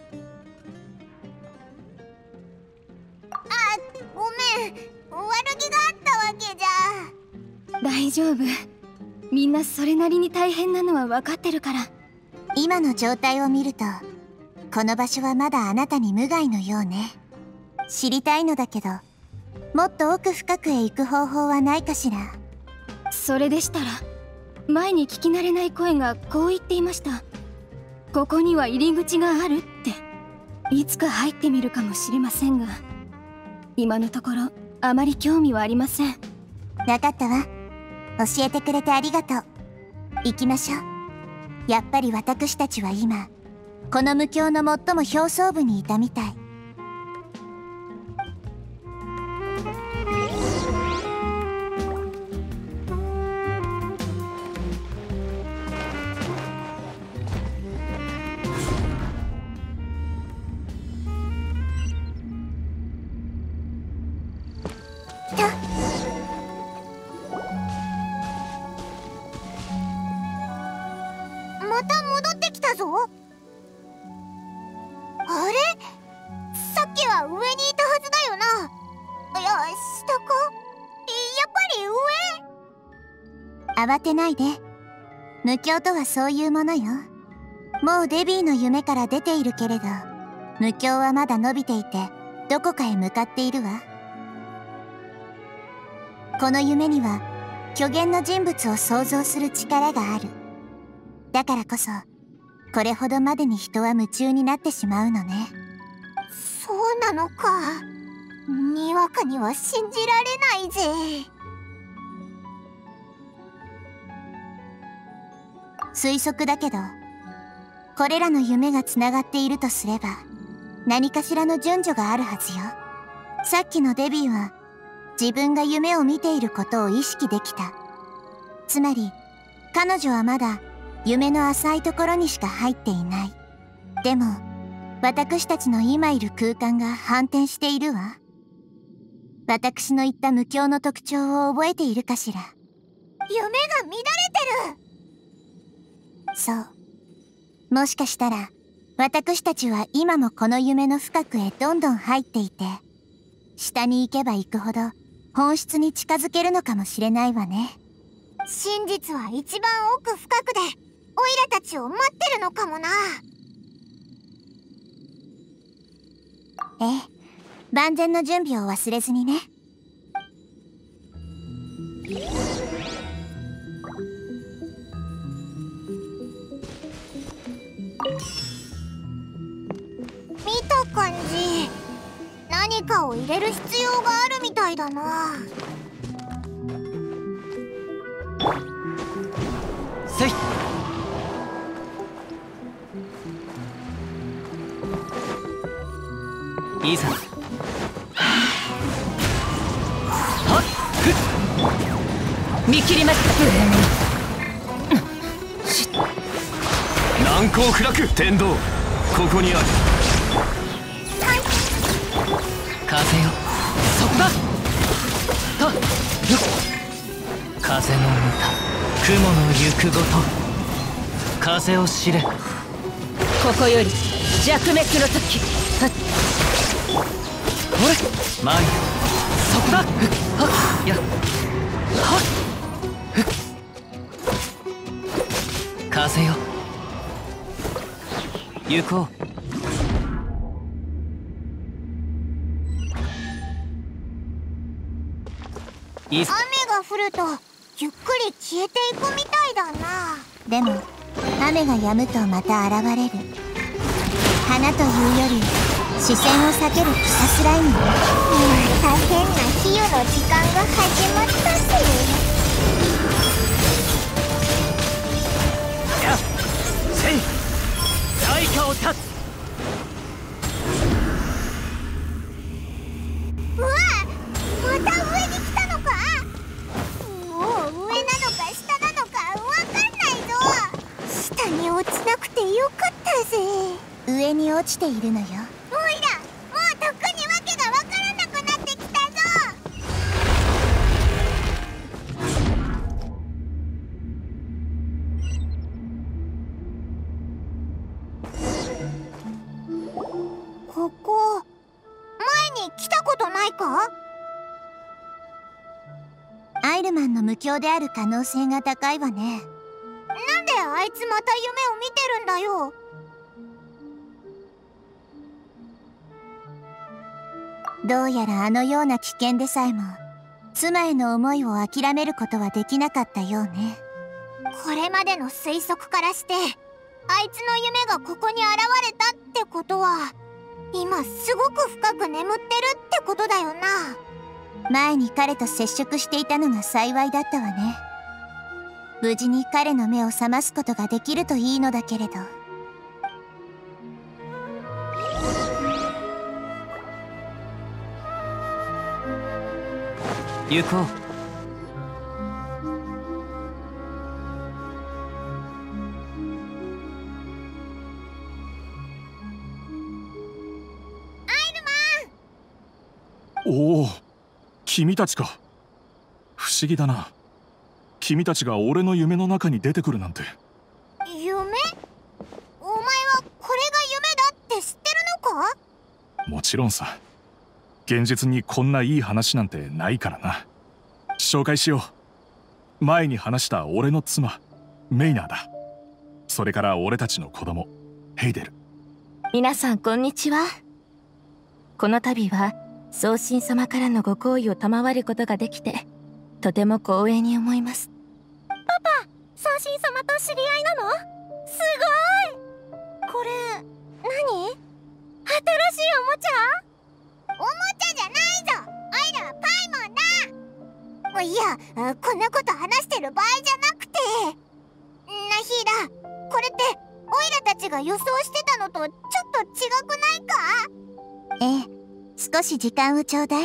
あ、ごめん、悪気があったわけじゃ。 大丈夫。みんなそれなりに大変なのは分かってるから。 今の状態を見るとこの場所はまだあなたに無害のようね。知りたいのだけど、もっと奥深くへ行く方法はないかしら。 それでしたら前に聞き慣れない声がこう言っていました。ここには入り口があるって。いつか入ってみるかもしれませんが、今のところあまり興味はありません。 分かったわ。教えてくれてありがとう。行きましょう。やっぱり私たちは今この無境の最も表層部にいたみたい。 また戻ってきたぞ。あれ、さっきは上にいたはずだよな。いや、下か。やっぱり上。 慌てないで。無境とはそういうものよ。もうデビーの夢から出ているけれど、無境はまだ伸びていてどこかへ向かっているわ。この夢には虚言の人物を想像する力がある。だからこそこれほどまでに人は夢中になってしまうのね。 そうなのか。にわかには信じられないぜ。 推測だけど、これらの夢がつながっているとすれば何かしらの順序があるはずよ。さっきのデビーは自分が夢を見ていることを意識できた。つまり彼女はまだ夢の浅いところにしか入っていない。でも私たちの今いる空間が反転しているわ。私の言った無境の特徴を覚えているかしら。 夢が乱れてる。 そう。もしかしたら私たちは今もこの夢の深くへどんどん入っていて、下に行けば行くほど本質に近づけるのかもしれないわね。 真実は一番奥深くでオイラたちを待ってるのかもな。 ええ、万全の準備を忘れずにね。 見た感じ、何かを入れる必要があるみたいだな。 せい。いいさ。 はっ見切りました。 難攻不落。天道ここにある。風よ、そこだ。はっ、風の歌、雲の行くごと、風を知れ。 ここより弱滅の時。 ほれ、前よ、そこだ。はっ、や、はっ、風よ、行こう。 雨が降るとゆっくり消えていくみたいだな。 でも雨が止むとまた現れる。花というより視線を避ける草スライム。 大変な比喩の時間が始まったぜ。 やっ、せい、大化を断つ。 うわ、また上に来たのか。もう上なのか下なのかわかんないぞ。下に落ちなくてよかったぜ。 上に落ちているのよ。 おいら、もうとっくにわけがわからなくなってきたぞ。ここ前に来たことないか。 アイルマンの無境である可能性が高いわね。 なんであいつまた夢を見てるんだよ。 どうやらあのような危険でさえも妻への思いを諦めることはできなかったようね。 これまでの推測からしてあいつの夢がここに現れたってことは今すごく深く眠ってるってことだよな。 前に彼と接触していたのが幸いだったわね。無事に彼の目を覚ますことができるといいのだけれど。 行こう。 おお、君たちか。不思議だな。君たちが俺の夢の中に出てくるなんて。 夢？お前はこれが夢だって知ってるのか？ もちろんさ。現実にこんないい話なんてないからな。紹介しよう。前に話した俺の妻メイナーだ。それから俺たちの子供ヘイデル。 皆さんこんにちは。この度は宗神様からのご好意を賜ることができてとても光栄に思います。 パパ、宗神様と知り合いなの？すごい。これ何？新しいおもちゃ？おもちゃじゃないぞ。おいらはパイモンだ。いや、こんなこと話してる場合じゃなくて。ナヒーラ、これってオイラたちが予想してたのとちょっと違くないか？ ええ、少し時間をちょうだい。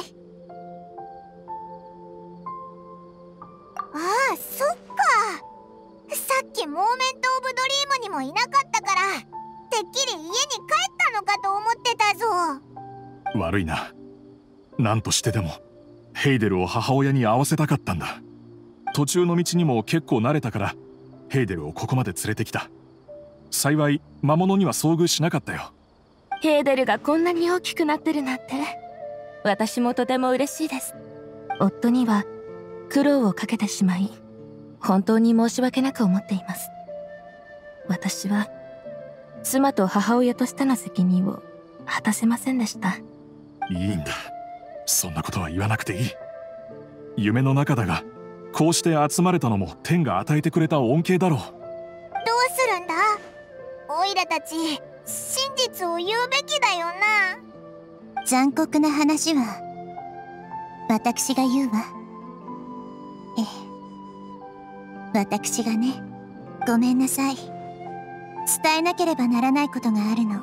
ああ、そっか。さっきモーメント・オブ・ドリームにもいなかったからてっきり家に帰ったのかと思ってたぞ。 悪いな。何としてでもヘイデルを母親に会わせたかったんだ。途中の道にも結構慣れたからヘイデルをここまで連れてきた。 幸い魔物には遭遇しなかったよ。 ヘーデルがこんなに大きくなってるなんて、私もとても嬉しいです。夫には苦労をかけてしまい、本当に申し訳なく思っています。私は妻と母親としての責任を果たせませんでした。 いいんだ、そんなことは言わなくていい。夢の中だが、こうして集まれたのも天が与えてくれた恩恵だろう。 どうするんだ？オイラたち真実を言うべきだよな。 残酷な話は私が言うわ。ええ、私がね。ごめんなさい。伝えなければならないことがあるの。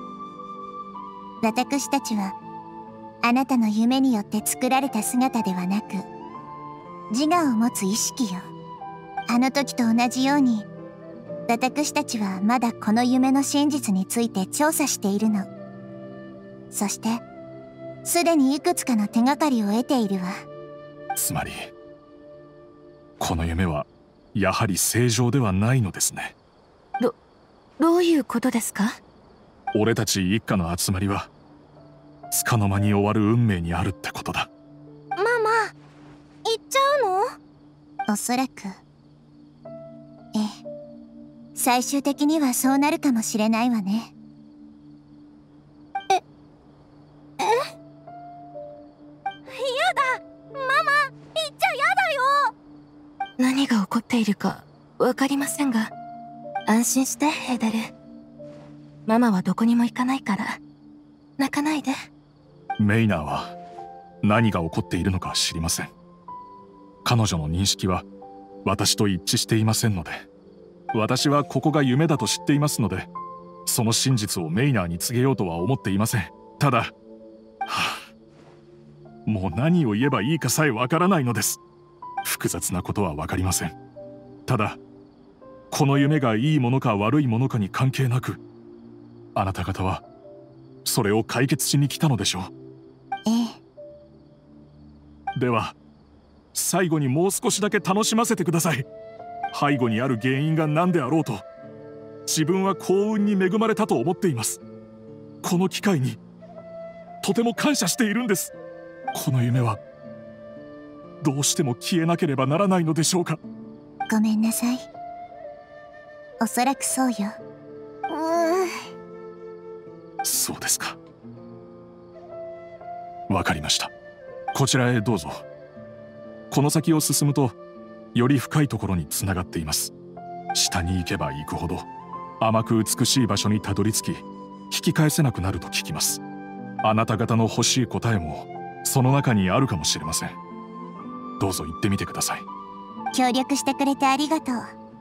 私たちはあなたの夢によって作られた姿ではなく、自我を持つ意識よ。あの時と同じように、私たちはまだこの夢の真実について調査しているの。そしてすでにいくつかの手がかりを得ているわ。 つまりこの夢はやはり正常ではないのですね。 どういうことですか？ 俺たち一家の集まりは束の間に終わる運命にあるってことだ。 ママ、行っちゃうの？ おそらく、ええ、最終的にはそうなるかもしれないわね。 やだ、ママ、行っちゃやだよ。 何が起こっているかわかりませんが、安心してヘーデル。ママはどこにも行かないから泣かないで。 メイナーは何が起こっているのか知りません。彼女の認識は私と一致していませんので、私はここが夢だと知っていますので、その真実をメイナーに告げようとは思っていません。ただ、もう何を言えばいいかさえわからないのです。複雑なことはわかりません。ただこの夢がいいものか悪いものかに関係なく、あなた方はそれを解決しに来たのでしょう。 ええ。では最後にもう少しだけ楽しませてください。背後にある原因が何であろうと、自分は幸運に恵まれたと思っています。この機会にとても感謝しているんです。この夢はどうしても消えなければならないのでしょうか。 ごめんなさい。おそらくそうよ。 そうですか。わかりました。こちらへどうぞ。この先を進むとより深いところにつながっています。下に行けば行くほど甘く美しい場所にたどり着き、引き返せなくなると聞きます。あなた方の欲しい答えもその中にあるかもしれません。どうぞ行ってみてください。 協力してくれてありがとう。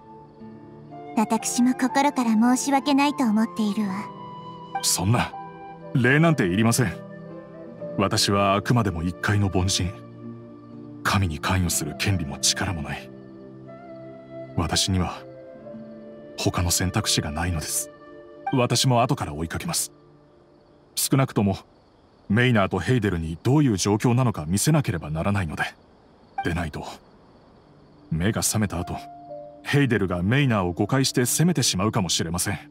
私も心から申し訳ないと思っているわ。 そんな礼なんていりません。私はあくまでも一介の凡人。神に関与する権利も力もない。私には他の選択肢がないのです。私も後から追いかけます。少なくともメイナーとヘイデルにどういう状況なのか見せなければならないので。でないと目が覚めた後、ヘイデルがメイナーを誤解して責めてしまうかもしれません。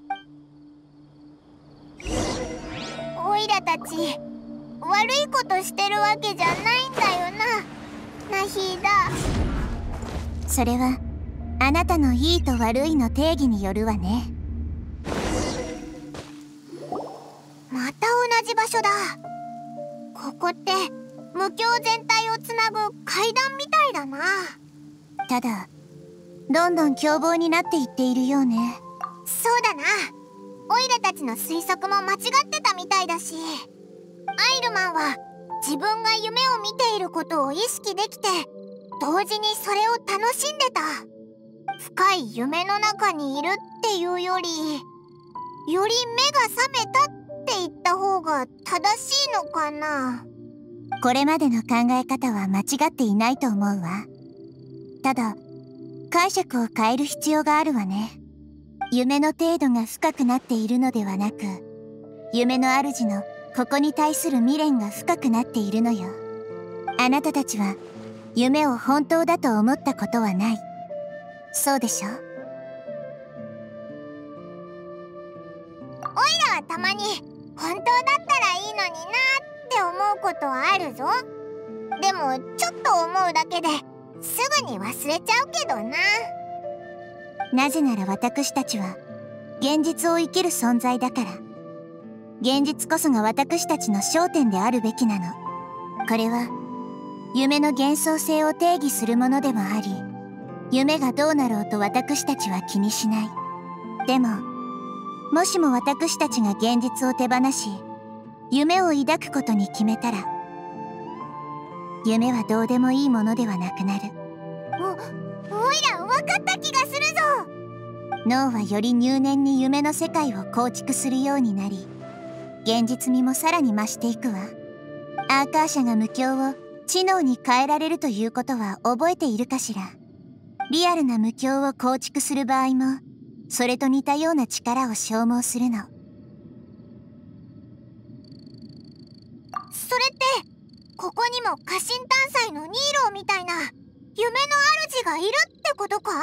オイラたち悪いことしてるわけじゃないんだよな、ナヒーダ。 それはあなたのいいと悪いの定義によるわね。 また同じ場所だ。ここって無境全体をつなぐ階段みたいだな。 ただどんどん凶暴になっていっているようね。 そうだな。オイラたちの推測も間違ってたみたいだし、アイルマンは自分が夢を見ていることを意識できて、同時にそれを楽しんでた。深い夢の中にいるっていうより目が覚めたって言った方が正しいのかな。 これまでの考え方は間違っていないと思うわ。ただ解釈を変える必要があるわね。夢の程度が深くなっているのではなく、夢の主のここに対する未練が深くなっているのよ。あなたたちは夢を本当だと思ったことはない。そうでしょ？ ことはあるぞ。でもちょっと思うだけですぐに忘れちゃうけどな。 なぜなら私たちは現実を生きる存在だから。現実こそが私たちの焦点であるべきなの。これは夢の幻想性を定義するものでもあり、夢がどうなろうと私たちは気にしない。でももしも私たちが現実を手放し夢を抱くことに決めたら、夢はどうでもいいものではなくなる。 おいら分かった気がするぞ。 脳はより入念に夢の世界を構築するようになり、現実味もさらに増していくわ。アーカーシャが無境を知能に変えられるということは覚えているかしら。リアルな無境を構築する場合もそれと似たような力を消耗するの。 それってここにも家臣探査のニーローみたいな夢の主がいるってことか？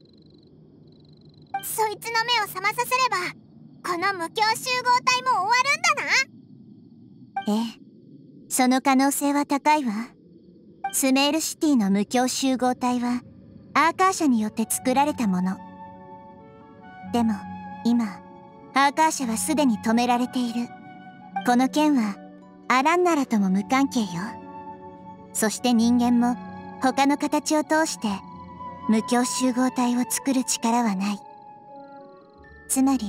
そいつの目を覚まさせればこの無境集合体も終わるんだな。 ええ、その可能性は高いわ。スメールシティの無境集合体はアーカー社によって作られたもの。でも今アーカー社はすでに止められている。この件はアランナラとも無関係よ。そして人間も他の形を通して無境集合体を作る力はない。つまり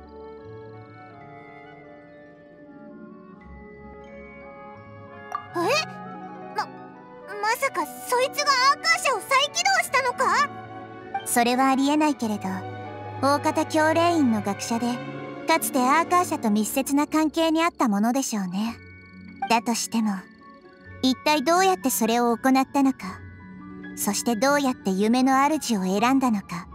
まさかそいつがアーカー社を再起動したのか？ それはありえないけれど、大方教令員の学者でかつてアーカー社と密接な関係にあったものでしょうね。だとしても一体どうやってそれを行ったのか、そしてどうやって夢の主を選んだのか。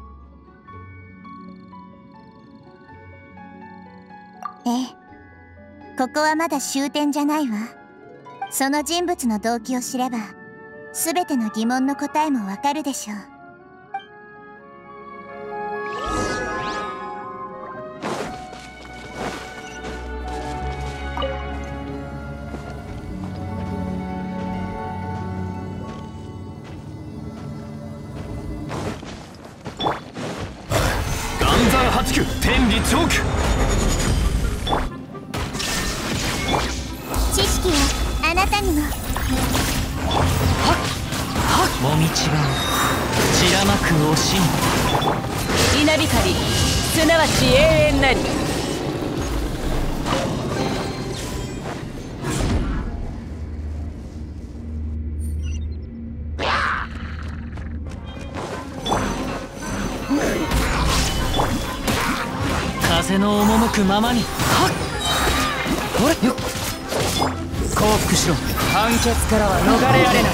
ええ、ここはまだ終点じゃないわ。その人物の動機を知れば全ての疑問の答えもわかるでしょう。 岩山八九天理チョーク。 知識はあなたにも。 もみちばを散らまく惜しみ。稲光すなわち永遠なり。風の赴くままに。ほれよっ、降伏しろ。判決からは逃れられない。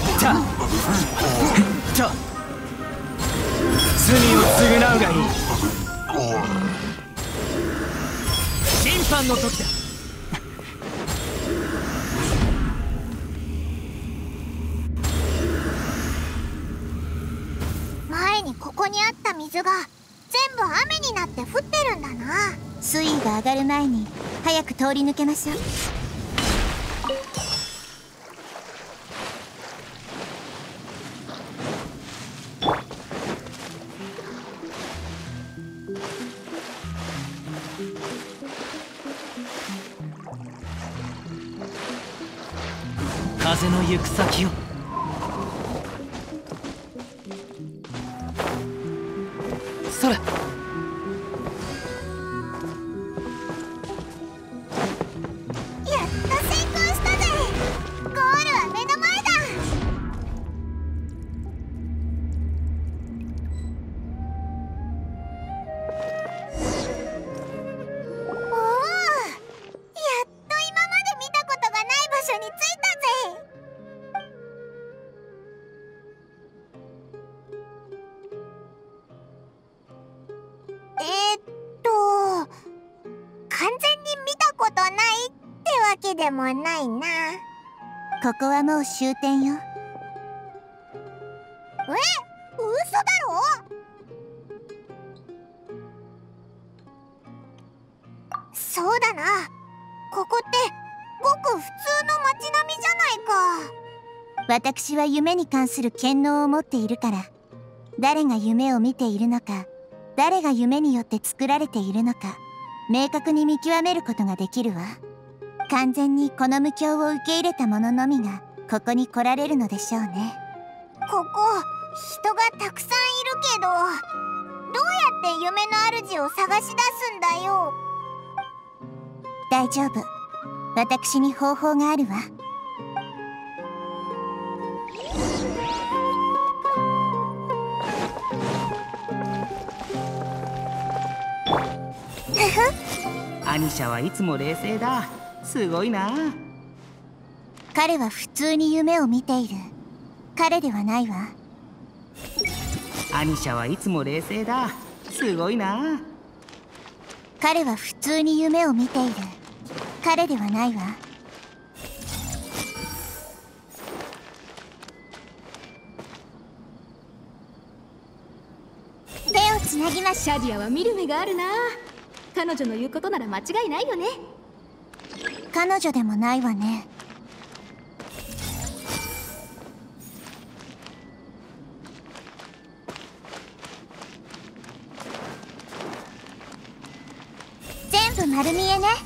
罪を償うがいい。審判の時だ。 前にここにあった水が全部雨になって降ってるんだな。 水位が上がる前に早く通り抜けましょう。 風の行く先を。それ。 やっと成功したぜ。ゴールは目の前だ。おお、やっと今まで見たことがない場所に着いたぜ。完全に見たことないってわけでもないな。 ここはもう終点よ。 嘘だろ？そうだな。ここってごく普通の街並み私は夢に関する権能を持っているから、誰が夢を見ているのか、誰が夢によって作られているのか、明確に見極めることができるわ。完全にこの無境を受け入れた者のみがここに来られるのでしょうね。 ここ人がたくさんいるけど、どうやって夢の主を探し出すんだよ。 大丈夫、私に方法があるわ。 アニシャはいつも冷静だ。すごいな。 彼は普通に夢を見ている。彼ではないわ。 アニシャはいつも冷静だ。すごいな。 彼は普通に夢を見ている。彼ではないわ。 手をつなぎましょう。 シャディアは見る目があるな。彼女の言うことなら間違いないよね。 彼女でもないわね。全部丸見えね。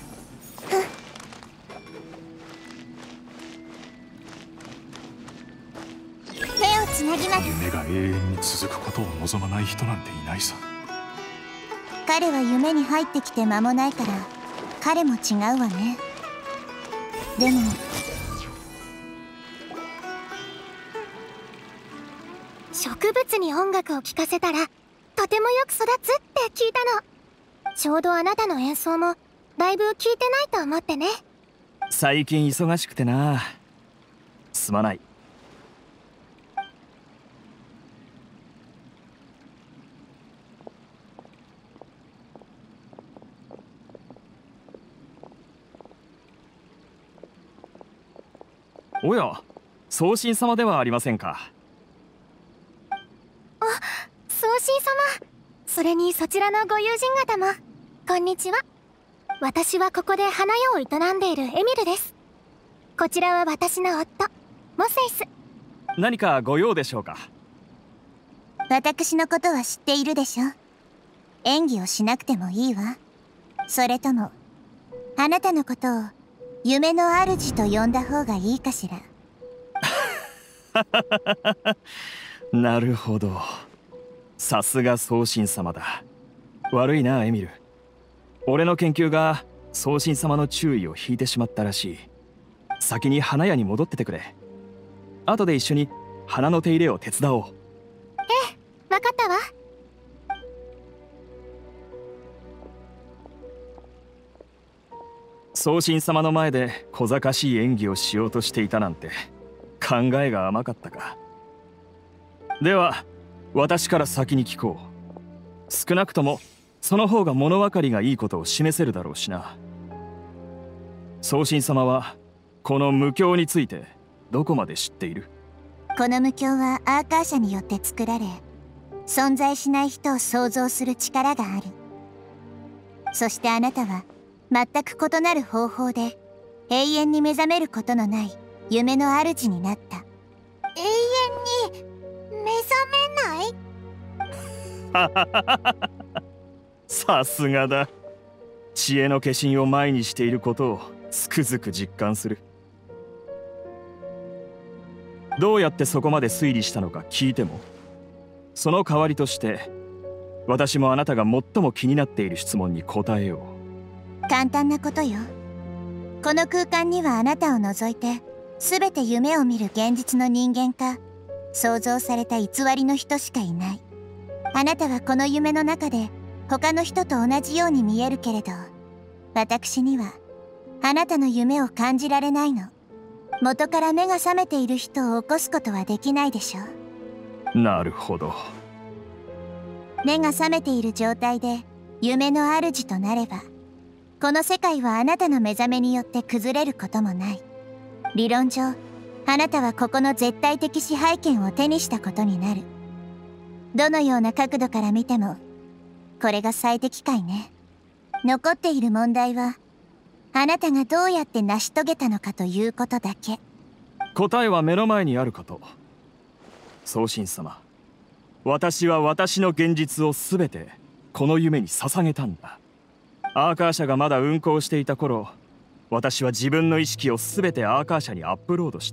手をつなぎます。 夢が永遠に続くことを望まない人なんていないさ。 彼は夢に入ってきて間もないから、彼も違うわね。でも植物に音楽を聴かせたらとてもよく育つって聞いたの。ちょうどあなたの演奏もだいぶ聴いてないと思ってね。 最近忙しくてな。すまない。おや、送信様ではありませんか。 あ、送信様。それにそちらのご友人方もこんにちは。私はここで花屋を営んでいるエミルです。こちらは私の夫モセイス。 何かご用でしょうか。 私のことは知っているでしょ。演技をしなくてもいいわ。それともあなたのことを夢の主と呼んだ方がいいかしら。 なるほど。さすが送信様だ。悪いなエミル。俺の研究が送信様の注意を引いてしまったらしい。先に花屋に戻っててくれ。後で一緒に花の手入れを手伝おう。 ええ、わかったわ。 送信様の前で小賢しい演技をしようとしていたなんて考えが甘かったか。では私から先に聞こう。少なくともその方が物分かりがいいことを示せるだろうしな。送信様はこの無境についてどこまで知っている？ この無境はアーカー社によって作られ、存在しない人を創造する力がある。そしてあなたは全く異なる方法で永遠に目覚めることのない夢の主になった。 永遠に目覚めない？ さすがだ。知恵の化身を前にしていることをつくづく実感する。どうやってそこまで推理したのか聞いても？その代わりとして私もあなたが最も気になっている質問に答えよう。 簡単なことよ。この空間にはあなたを除いて全て夢を見る現実の人間か想像された偽りの人しかいない。あなたはこの夢の中で他の人と同じように見えるけれど、私にはあなたの夢を感じられないの。元から目が覚めている人を起こすことはできないでしょ。 なるほど。 目が覚めている状態で夢の主となれば、この世界はあなたの目覚めによって崩れることもない。理論上あなたはここの絶対的支配権を手にしたことになる。どのような角度から見てもこれが最適解ね。残っている問題はあなたがどうやって成し遂げたのかということだけ。 答えは目の前にあること。宗神様、私は私の現実を全てこの夢に捧げたんだ。アーカー社がまだ運行していた頃、私は自分の意識を全てアーカー社にアップロードした。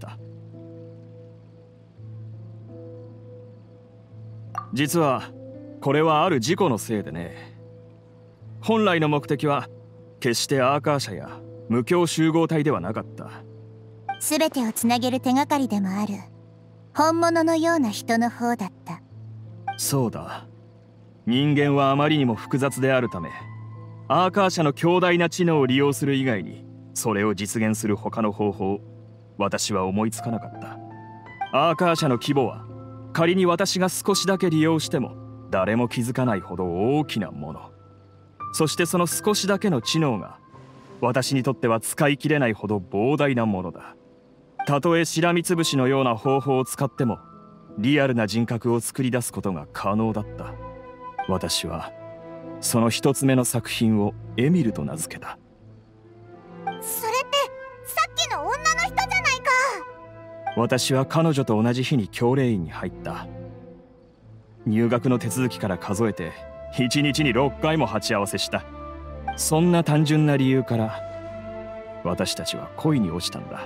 実はこれはある事故のせいでね。本来の目的は決してアーカー社や無境集合体ではなかった。 全てをつなげる手がかりでもある本物のような人の方だった。 そうだ。人間はあまりにも複雑であるため、アーカー社の強大な知能を利用する以外にそれを実現する他の方法、私は思いつかなかった。アーカー社の規模は仮に私が少しだけ利用しても誰も気づかないほど大きなもの。そしてその少しだけの知能が私にとっては使い切れないほど膨大なものだ。たとえしらみつぶしのような方法を使ってもリアルな人格を作り出すことが可能だった。私はその一つ目の作品をエミルと名付けた。 それってさっきの女の人じゃないか。 私は彼女と同じ日に教令院に入った。入学の手続きから数えて1日に6回も鉢合わせした。そんな単純な理由から私たちは恋に落ちたんだ。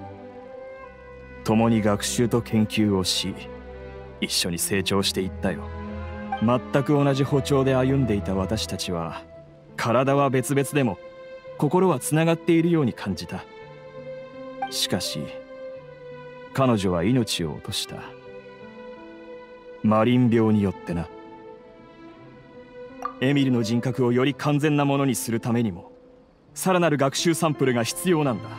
共に学習と研究をし、一緒に成長していったよ。全く同じ歩調で歩んでいた私たちは、体は別々でも心はつながっているように感じた。しかし彼女は命を落とした。マリン病によってな。エミルの人格をより完全なものにするためにも、さらなる学習サンプルが必要なんだ。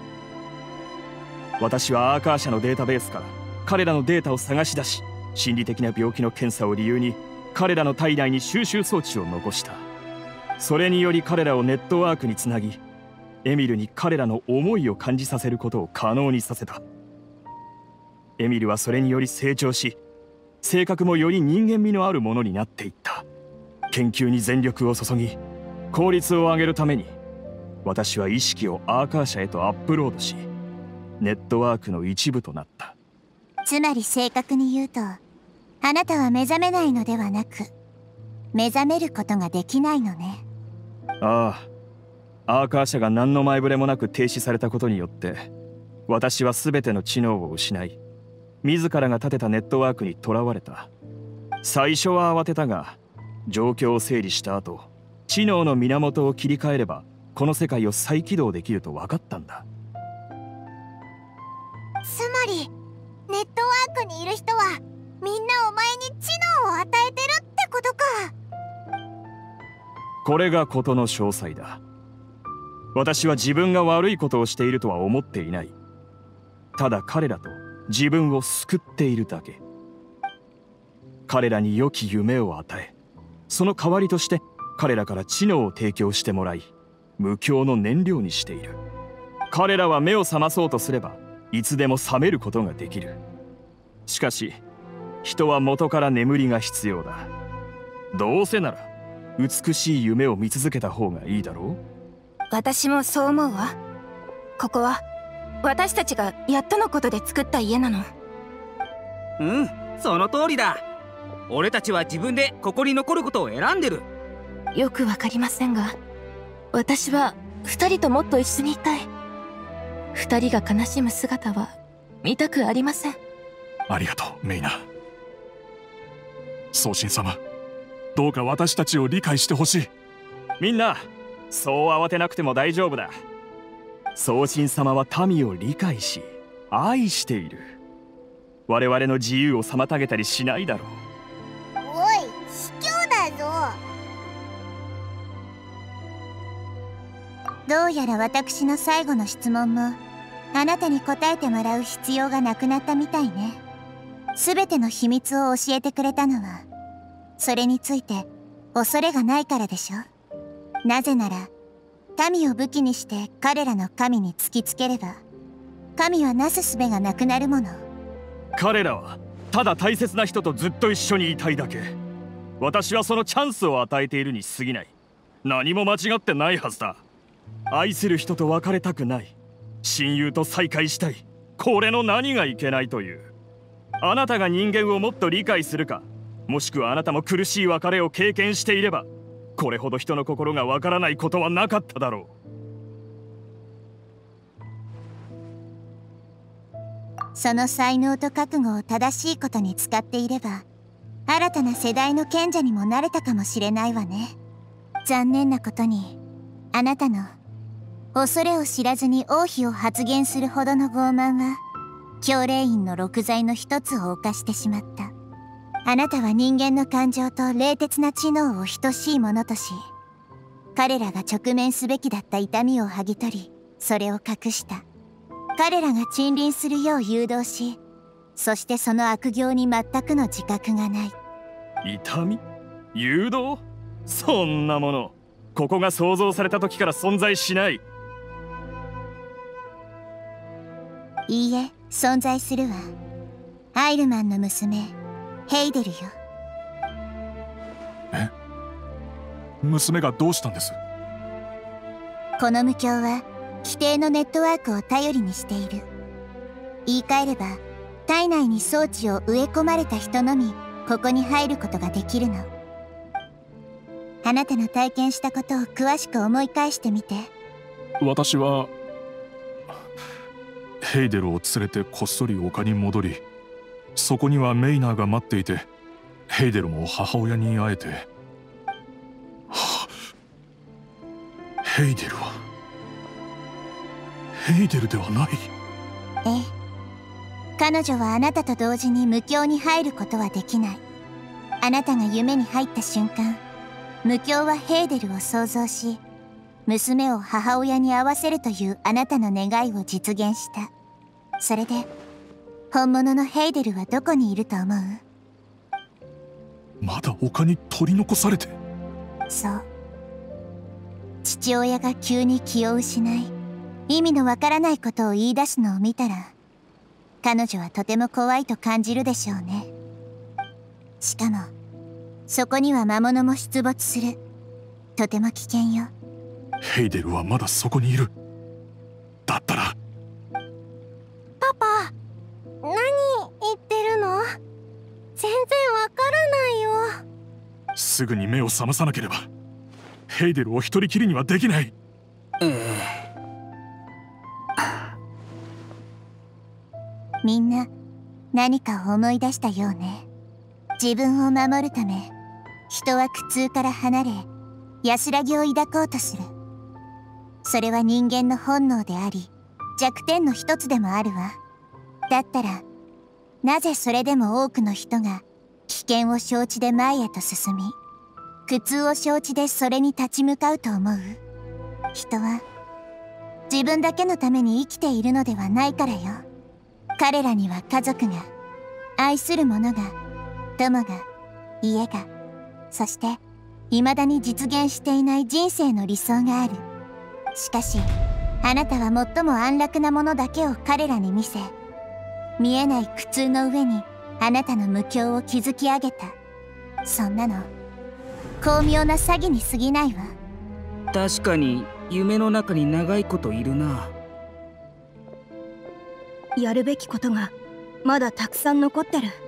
私はアーカー社のデータベースから彼らのデータを探し出し、心理的な病気の検査を理由に彼らの体内に収集装置を残した。それにより彼らをネットワークにつなぎ、エミルに彼らの思いを感じさせることを可能にさせた。エミルはそれにより成長し、性格もより人間味のあるものになっていった。研究に全力を注ぎ、効率を上げるために私は意識をアーカー社へとアップロードし、ネットワークの一部となった。 つまり正確に言うと、あなたは目覚めないのではなく、目覚めることができないのね。 ああ、アーカー社が何の前触れもなく停止されたことによって、私は全ての知能を失い、自らが立てたネットワークにとらわれた。最初は慌てたが、状況を整理した後、知能の源を切り替えればこの世界を再起動できると分かったんだ。 つまりネットワークにいる人はみんなお前に知能を与えてるってことか。 これが事の詳細だ。私は自分が悪いことをしているとは思っていない。ただ彼らと自分を救っているだけ。彼らに良き夢を与え、その代わりとして彼らから知能を提供してもらい、無境の燃料にしている。彼らは目を覚まそうとすればいつでも覚めることができる。しかし人は元から眠りが必要だ。どうせなら美しい夢を見続けた方がいいだろう。 私もそう思うわ。ここは私たちがやっとのことで作った家なの。 うん、その通りだ。俺たちは自分でここに残ることを選んでる。 よくわかりませんが、私は2人ともっと一緒にいたい。2人が悲しむ姿は見たくありません。 ありがとう、メイナ。宗神様、どうか私たちを理解してほしい。 みんな、そう慌てなくても大丈夫だ。宗神様は民を理解し愛している。我々の自由を妨げたりしないだろう。 おい、卑怯だぞ。 どうやら私の最後の質問もあなたに答えてもらう必要がなくなったみたいね。全ての秘密を教えてくれたのはそれについて恐れがないからでしょ。なぜなら民を武器にして彼らの神に突きつければ神はなすすべがなくなるもの。 彼らはただ大切な人とずっと一緒にいたいだけ。私はそのチャンスを与えているに過ぎない。何も間違ってないはずだ。愛する人と別れたくない。親友と再会したい。 これの何がいけないという。あなたが人間をもっと理解するか、もしくはあなたも苦しい別れを経験していれば、これほど人の心がわからないことはなかっただろう。その才能と覚悟を正しいことに使っていれば、新たな世代の賢者にもなれたかもしれないわね。残念なことに、あなたの恐れを知らずに王妃を発言するほどの傲慢は、教霊院の6罪の一つを犯してしまった。あなたは人間の感情と冷徹な知能を等しいものとし、彼らが直面すべきだった痛みを剥ぎ取り、それを隠した。彼らが沈臨するよう誘導し、そしてその悪行に全くの自覚がない。 痛み？誘導？そんなもの、ここが創造された時から存在しない。 いいえ、存在するわ。アイルマンの娘、ヘイデルよ。 え？娘がどうしたんです？ この無教は規定のネットワークを頼りにしている。言い換えれば、体内に装置を植え込まれた人のみここに入ることができるの。あなたの体験したことを詳しく思い返してみて。 私はヘイデルを連れてこっそり丘に戻り、そこにはメイナーが待っていて、ヘイデルも母親に会えて、ヘイデルはヘイデルではない。 ええ、彼女はあなたと同時に無教に入ることはできない。あなたが夢に入った瞬間、無教はヘイデルを創造し、娘を母親に会わせるというあなたの願いを実現した。それで本物のヘイデルはどこにいると思う？ まだ丘に取り残されて。 そう。父親が急に気を失い、意味のわからないことを言い出すのを見たら、彼女はとても怖いと感じるでしょうね。しかもそこには魔物も出没する。とても危険よ。 ヘイデルはまだそこにいる。だったら。 パパ、何言ってるの？全然わからないよ。 すぐに目を覚まさなければヘイデルを一人きりにはできない。 みんな何かを思い出したようね。自分を守るため人は苦痛から離れ安らぎを抱こうとする。それは人間の本能であり弱点の一つでもあるわ。だったらなぜそれでも多くの人が危険を承知で前へと進み、苦痛を承知でそれに立ち向かうと思う？人は自分だけのために生きているのではないからよ。彼らには家族が、愛する者が、友が、家が、そして未だに実現していない人生の理想がある。しかしあなたは最も安楽なものだけを彼らに見せ、見えない苦痛の上にあなたの無教を築き上げた。そんなの巧妙な詐欺に過ぎないわ。 確かに夢の中に長いこといるな。 やるべきことがまだたくさん残ってる。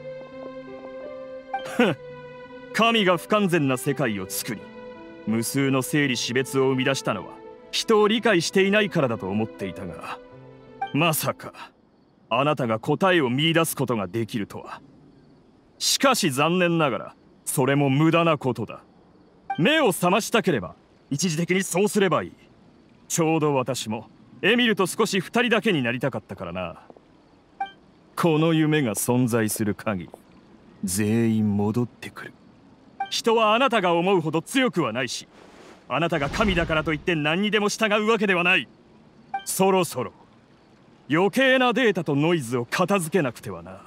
神が不完全な世界を作り、無数の生理死別を生み出したのは人を理解していないからだと思っていたが、まさかあなたが答えを見出すことができるとは。しかし残念ながらそれも無駄なことだ。目を覚ましたければ一時的にそうすればいい。ちょうど私もエミルと少し二人だけになりたかったからな。この夢が存在する限り全員戻ってくる。人はあなたが思うほど強くはないし、あなたが神だからといって何にでも従うわけではない。そろそろ余計なデータとノイズを片付けなくてはな。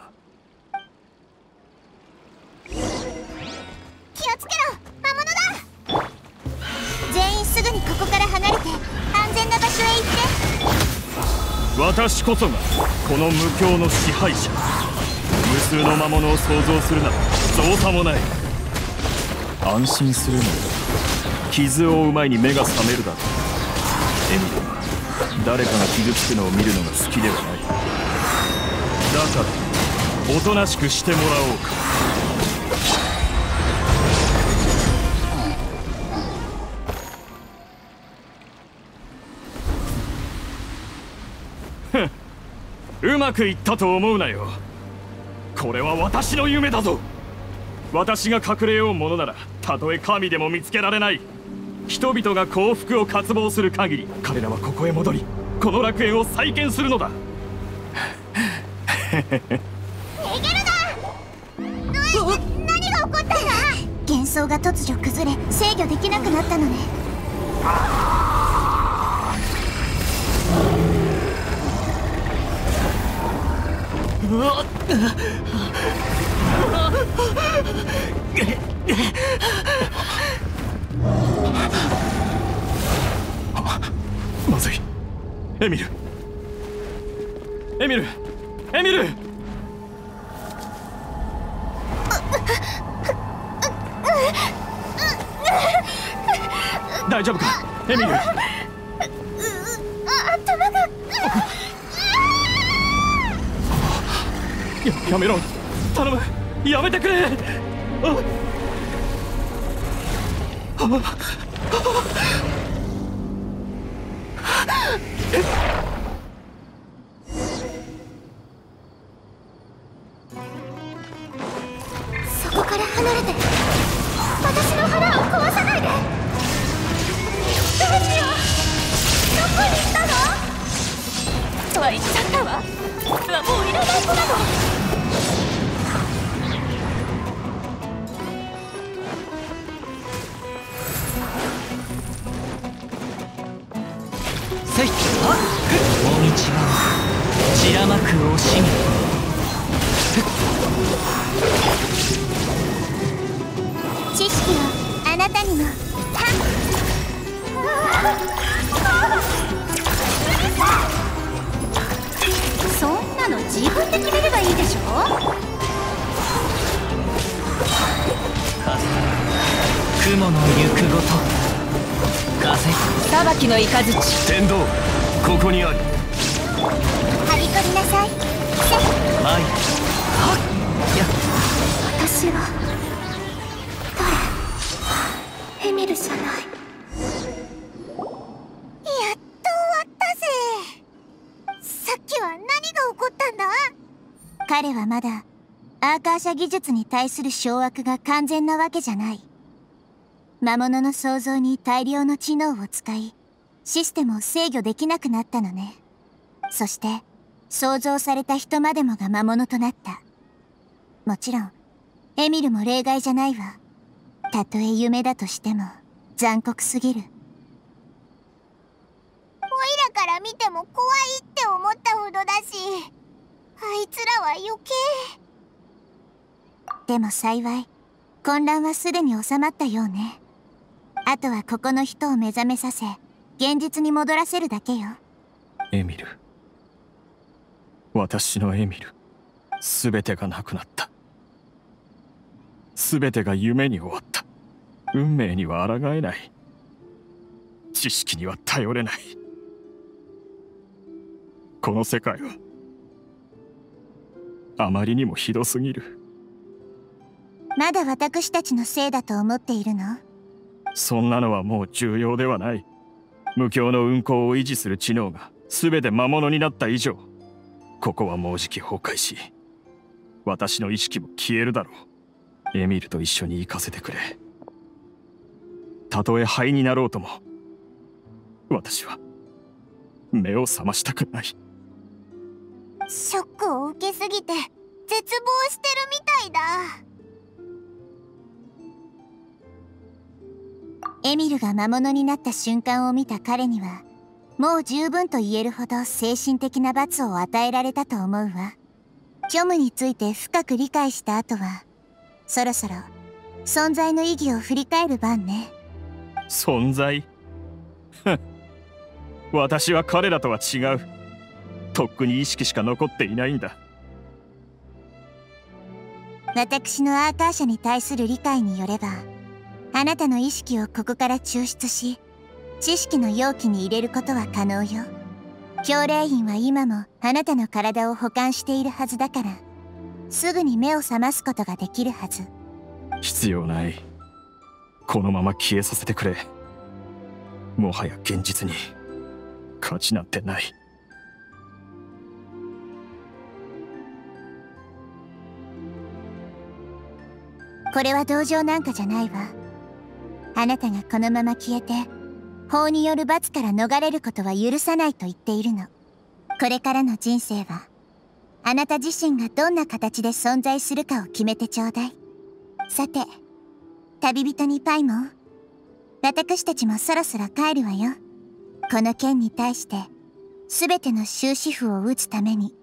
気をつけろ、魔物だ。 全員すぐにここから離れて安全な場所へ行って。 私こそがこの無教の支配者。無数の魔物を想像するなど造作もない。安心するのよ。傷を負う前に目が覚めるだろう。エミルは誰かが傷つくのを見るのが好きではない。 からおとなしくしてもらおうか。うまくいったと思うなよ。これは私の夢だぞ。私が隠れようものなら、たとえ神でも見つけられない。人々が幸福を渇望する限り、彼らはここへ戻り、この楽園を再建するのだ。 逃げるな。何が起こったんだ。 幻想が突如崩れ、制御できなくなったのね。 まずい。エミル、エミル、エミル。大丈夫か、エミル。 頭がやめろ、頼む、やめてくれ。 そこから離れて。私の腹を壊さないで。どうしよう。どこに行ったの？とは言っちゃったわ。もういらない子なの。 せい、もみちは散らまく惜しみ。 知識をあなたにも。 そんなの自分で決めればいいでしょ。 雲の行くごと風裁きの雷。 天道、ここにある。 はびこりなさい。 マイ私は誰？エミルじゃない。やっと終わったぜ。さっきは何が起こったんだ？ 彼はまだアーカーシャ技術に対する掌握が完全なわけじゃない。魔物の創造に大量の知能を使い、システムを制御できなくなったのね。そして創造された人までもが魔物となった。もちろんエミルも例外じゃないわ。たとえ夢だとしても残酷すぎる。 オイラから見ても怖いって思ったほどだし、あいつらは余計。 でも幸い混乱はすでに収まったようね。あとはここの人を目覚めさせ、現実に戻らせるだけよ。 エミル、私のエミル、すべてがなくなった。すべてが夢に終わった。運命には抗えない。知識には頼れない。この世界はあまりにもひどすぎる。 まだ私たちのせいだと思っているの？ そんなのはもう重要ではない。無境の運行を維持する知能が全て魔物になった以上、ここはもうじき崩壊し、私の意識も消えるだろう。エミルと一緒に行かせてくれ。たとえ灰になろうとも、私は目を覚ましたくない。 ショックを受けすぎて絶望してるみたいだ。 エミルが魔物になった瞬間を見た彼には、もう十分と言えるほど精神的な罰を与えられたと思うわ。虚無について深く理解した後は、そろそろ存在の意義を振り返る番ね。 存在？私は彼らとは違う。とっくに意識しか残っていないんだ。 私のアーカー社に対する理解によれば、あなたの意識をここから抽出し、知識の容器に入れることは可能よ。 教霊院は今もあなたの体を保管しているはずだから、すぐに目を覚ますことができるはず。 必要ない。このまま消えさせてくれ。もはや現実に価値なんてない。 これは同情なんかじゃないわ。あなたがこのまま消えて法による罰から逃れることは許さないと言っているの。これからの人生はあなた自身がどんな形で存在するかを決めてちょうだい。さて、旅人にパイモン、私たちもそろそろ帰るわよ。この件に対して全ての終止符を打つために。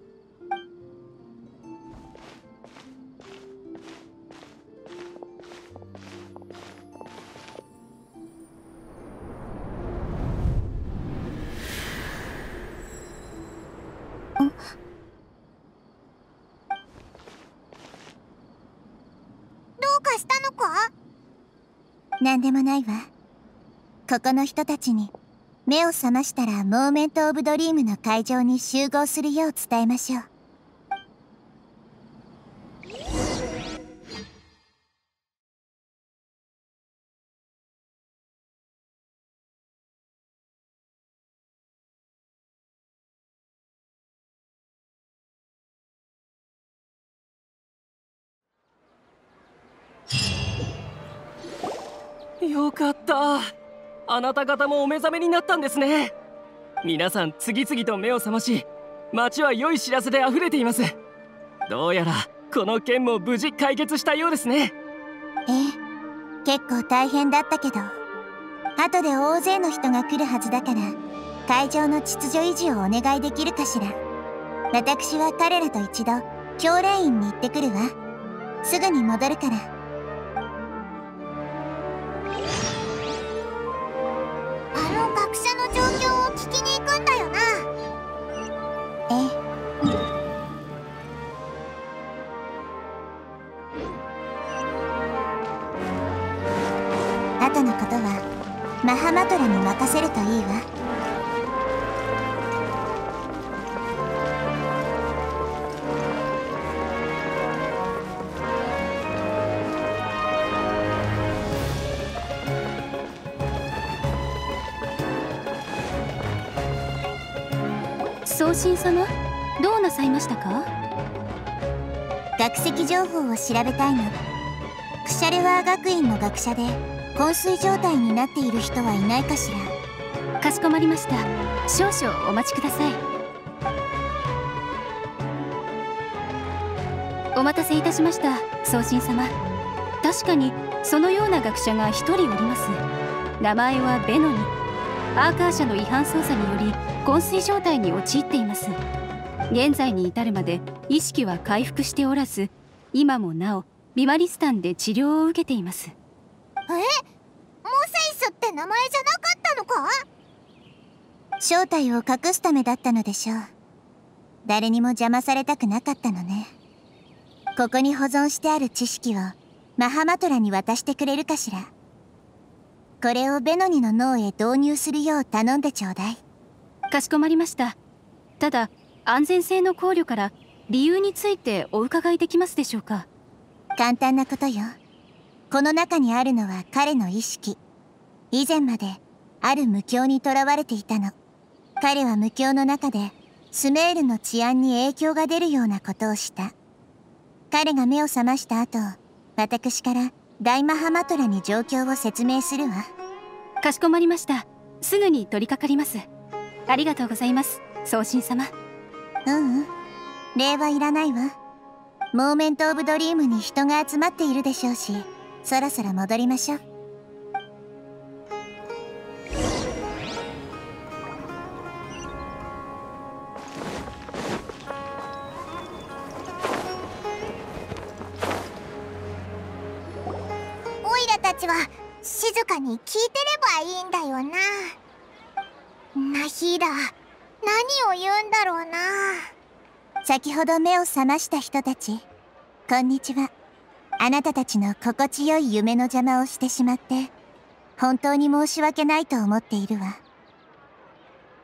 なんでもないわ。ここの人たちに目を覚ましたらモーメント・オブ・ドリームの会場に集合するよう伝えましょう。 よかった。あなた方もお目覚めになったんですね。皆さん次々と目を覚まし、街は良い知らせで溢れています。どうやらこの件も無事解決したようですね。 結構大変だったけど、後で大勢の人が来るはずだから会場の秩序維持をお願いできるかしら。私は彼らと一度教霊院に行ってくるわ。すぐに戻るから。 学者の状況を聞きに行くんだよな。 後のことはマハマトラに任せるといいわ。 宗神様、どうなさいましたか？ 学籍情報を調べたいの。クシャレワー学院の学者で昏睡状態になっている人はいないかしら。 かしこまりました。少々お待ちください。お待たせいたしました、宗神様。確かにそのような学者が一人おります。名前はベノニ。アーカー社の違反操作により昏睡状態に陥っています。現在に至るまで意識は回復しておらず、今もなおビマリスタンで治療を受けています。 モセイスって名前じゃなかったのか？ 正体を隠すためだったのでしょう。誰にも邪魔されたくなかったのね。ここに保存してある知識をマハマトラに渡してくれるかしら。これをベノニの脳へ導入するよう頼んでちょうだい。 かしこまりました。ただ安全性の考慮から理由についてお伺いできますでしょうか？ 簡単なことよ。この中にあるのは彼の意識。以前まである無境にとらわれていたの。彼は無境の中でスメールの治安に影響が出るようなことをした。彼が目を覚ました後、私から大マハマトラに状況を説明するわ。 かしこまりました。すぐに取り掛かります。ありがとうございます、宗神様。 礼はいらないわ。モーメント・オブ・ドリームに人が集まっているでしょうし、そろそろ戻りましょう。 オイラたちは静かに聞いてればいいんだよな。ナヒーラ、何を言うんだろうな。 先ほど目を覚ました人たち、こんにちは。あなたたちの心地よい夢の邪魔をしてしまって本当に申し訳ないと思っているわ。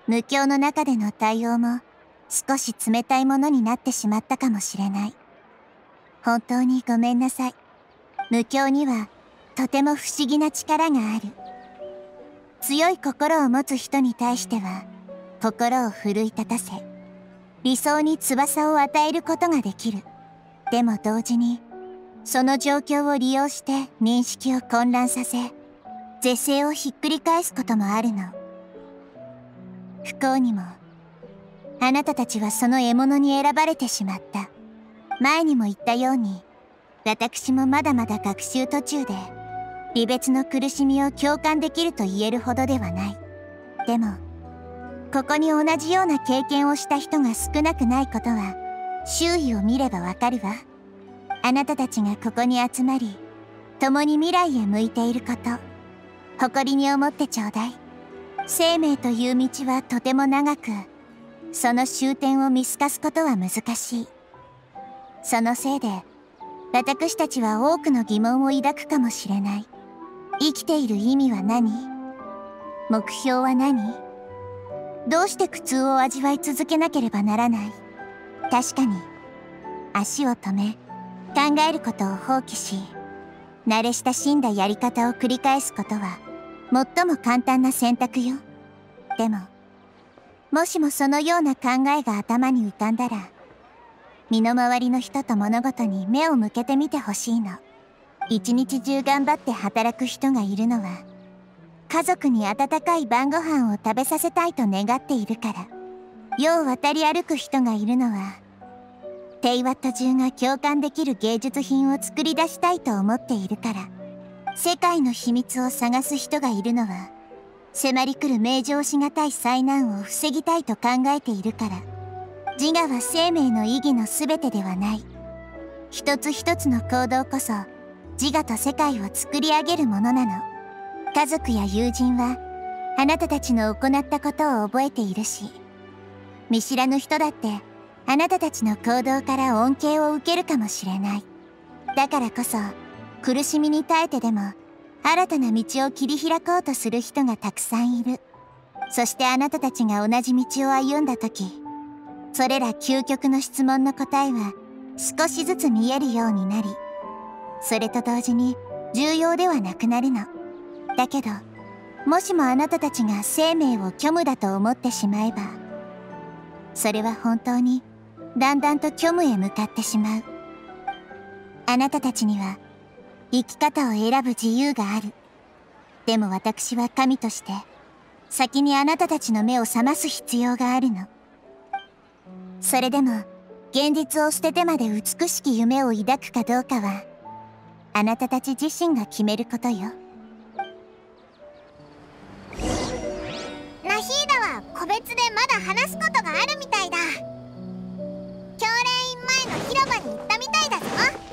無境の中での対応も少し冷たいものになってしまったかもしれない。本当にごめんなさい。無境にはとても不思議な力がある。強い心を持つ人に対しては心を奮い立たせ、理想に翼を与えることができる。でも同時にその状況を利用して認識を混乱させ、是正をひっくり返すこともあるの。不幸にもあなたたちはその獲物に選ばれてしまった。前にも言ったように、私もまだまだ学習途中で離別の苦しみを共感できると言えるほどではない。でもここに同じような経験をした人が少なくないことは周囲を見ればわかるわ。あなたたちがここに集まり、共に未来へ向いていること、誇りに思ってちょうだい。生命という道はとても長く、その終点を見透かすことは難しい。そのせいで私たちは多くの疑問を抱くかもしれない。生きている意味は何？目標は何？どうして苦痛を味わい続けなければならない？確かに足を止め考えることを放棄し、慣れ親しんだやり方を繰り返すことは最も簡単な選択よ。でももしもそのような考えが頭に浮かんだら、身の回りの人と物事に目を向けてみてほしいの。一日中頑張って働く人がいるのは、家族に温かい晩ご飯を食べさせたいと願っているから。世を渡り歩く人がいるのは、テイワット中が共感できる芸術品を作り出したいと思っているから。世界の秘密を探す人がいるのは、迫り来る名状しがたい災難を防ぎたいと考えているから。自我は生命の意義のすべてではない。一つ一つの行動こそ自我と世界を作り上げるものなの。家族や友人はあなたたちの行ったことを覚えているし、見知らぬ人だってあなたたちの行動から恩恵を受けるかもしれない。だからこそ苦しみに耐えてでも新たな道を切り開こうとする人がたくさんいる。そしてあなたたちが同じ道を歩んだ時、それら究極の質問の答えは少しずつ見えるようになり、それと同時に重要ではなくなるの。だけどもしもあなたたちが生命を虚無だと思ってしまえば、それは本当にだんだんと虚無へ向かってしまう。あなたたちには生き方を選ぶ自由がある。でも私は神として先にあなたたちの目を覚ます必要があるの。それでも現実を捨ててまで美しき夢を抱くかどうかはあなたたち自身が決めることよ。 ナヒーダは個別でまだ話すことがあるみたいだ。教練院前の広場に行ったみたいだぞ。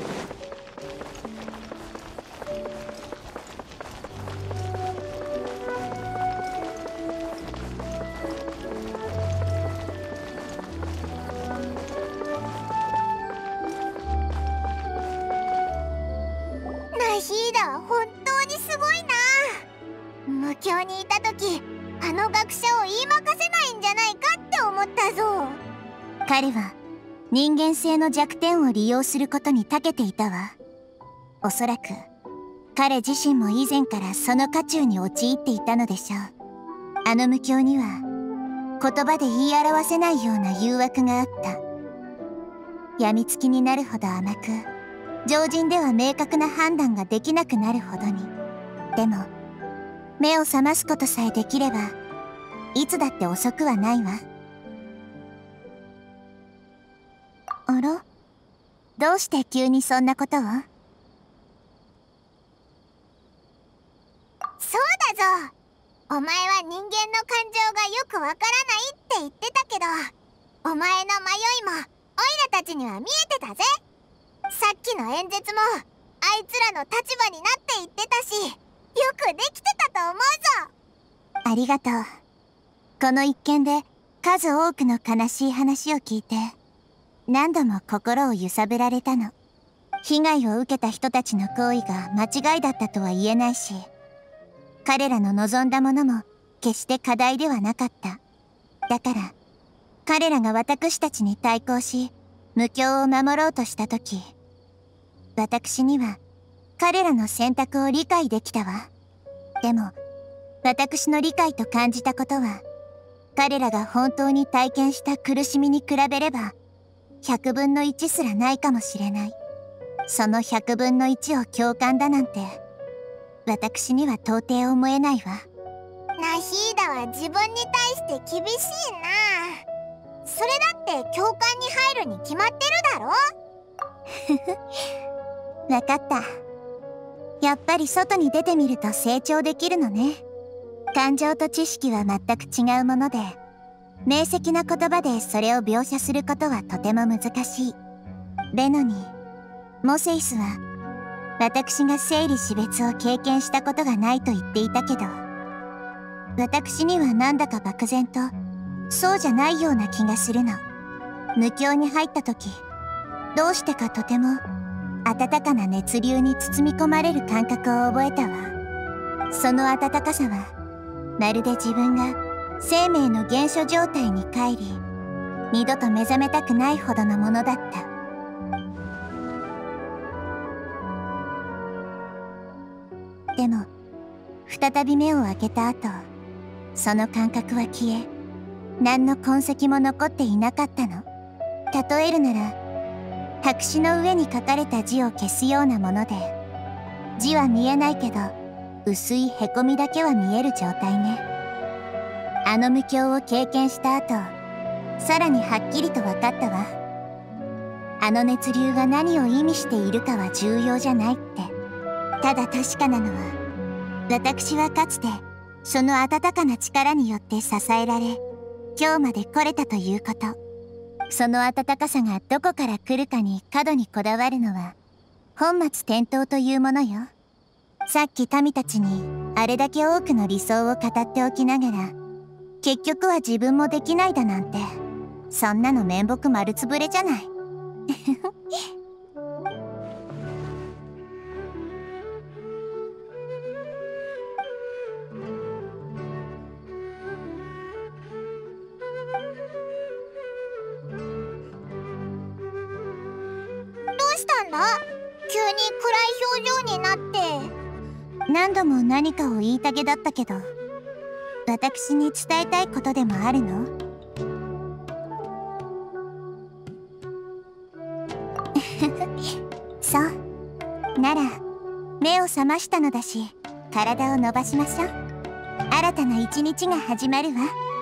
ナヒーダは本当にすごいな。無境にいた時、あの学者を言いまかせないんじゃないかって思ったぞ。 彼は人間性の弱点を利用することに長けていたわ。おそらく彼自身も以前からその渦中に陥っていたのでしょう。あの無境には言葉で言い表せないような誘惑があった。病みつきになるほど甘く、常人では明確な判断ができなくなるほどに。でも目を覚ますことさえできれば、いつだって遅くはないわ。あら？どうして急にそんなことを？ そうだぞ。お前は人間の感情がよくわからないって言ってたけど、お前の迷いもオイラたちには見えてたぜ。さっきの演説もあいつらの立場になって言ってたし、よくできてたと思うぞ。 ありがとう。この一件で数多くの悲しい話を聞いて、何度も心を揺さぶられたの。被害を受けた人たちの行為が間違いだったとは言えないし、彼らの望んだものも決して課題ではなかった。 だから彼らが私たちに対抗し無教を守ろうとした時、私には彼らの選択を理解できたわ。でも私の理解と感じたことは、彼らが本当に体験した苦しみに比べれば100分の1すらないかもしれない。その100分の1を共感だなんて私には到底思えないわ。 ナヒーダは自分に対して厳しいな。それだって教官に入るに決まってるだろ。 わかった。やっぱり外に出てみると成長できるのね。感情と知識は全く違うもので、明晰な言葉でそれを描写することはとても難しい。レノニー、モセイスは私が生理死別を経験したことがないと言っていたけど、私にはなんだか漠然とそうじゃないような気がするの。無教に入った時、どうしてかとても温かな熱流に包み込まれる感覚を覚えたわ。その温かさはまるで自分が生命の原初状態に帰り、二度と目覚めたくないほどのものだった。でも再び目を開けた後、その感覚は消え、何の痕跡も残っていなかったの。例えるなら、白紙の上に書かれた字を消すようなもので、字は見えないけど薄いへこみだけは見える状態ね。あの無教を経験した後、さらにはっきりと分かったわ。あの熱流が何を意味しているかは重要じゃないって。ただ確かなのは、私はかつてその温かな力によって支えられ、今日まで来れたということ。その温かさがどこから来るかに過度にこだわるのは本末転倒というものよ。さっき民たちにあれだけ多くの理想を語っておきながら、結局は自分もできないだなんて、そんなの面目丸つぶれじゃない。 急に暗い表情になって。 何度も何かを言いたげだったけど、私に伝えたいことでもあるの？そう。なら目を覚ましたのだし、体を伸ばしましょう。新たな一日が始まるわ。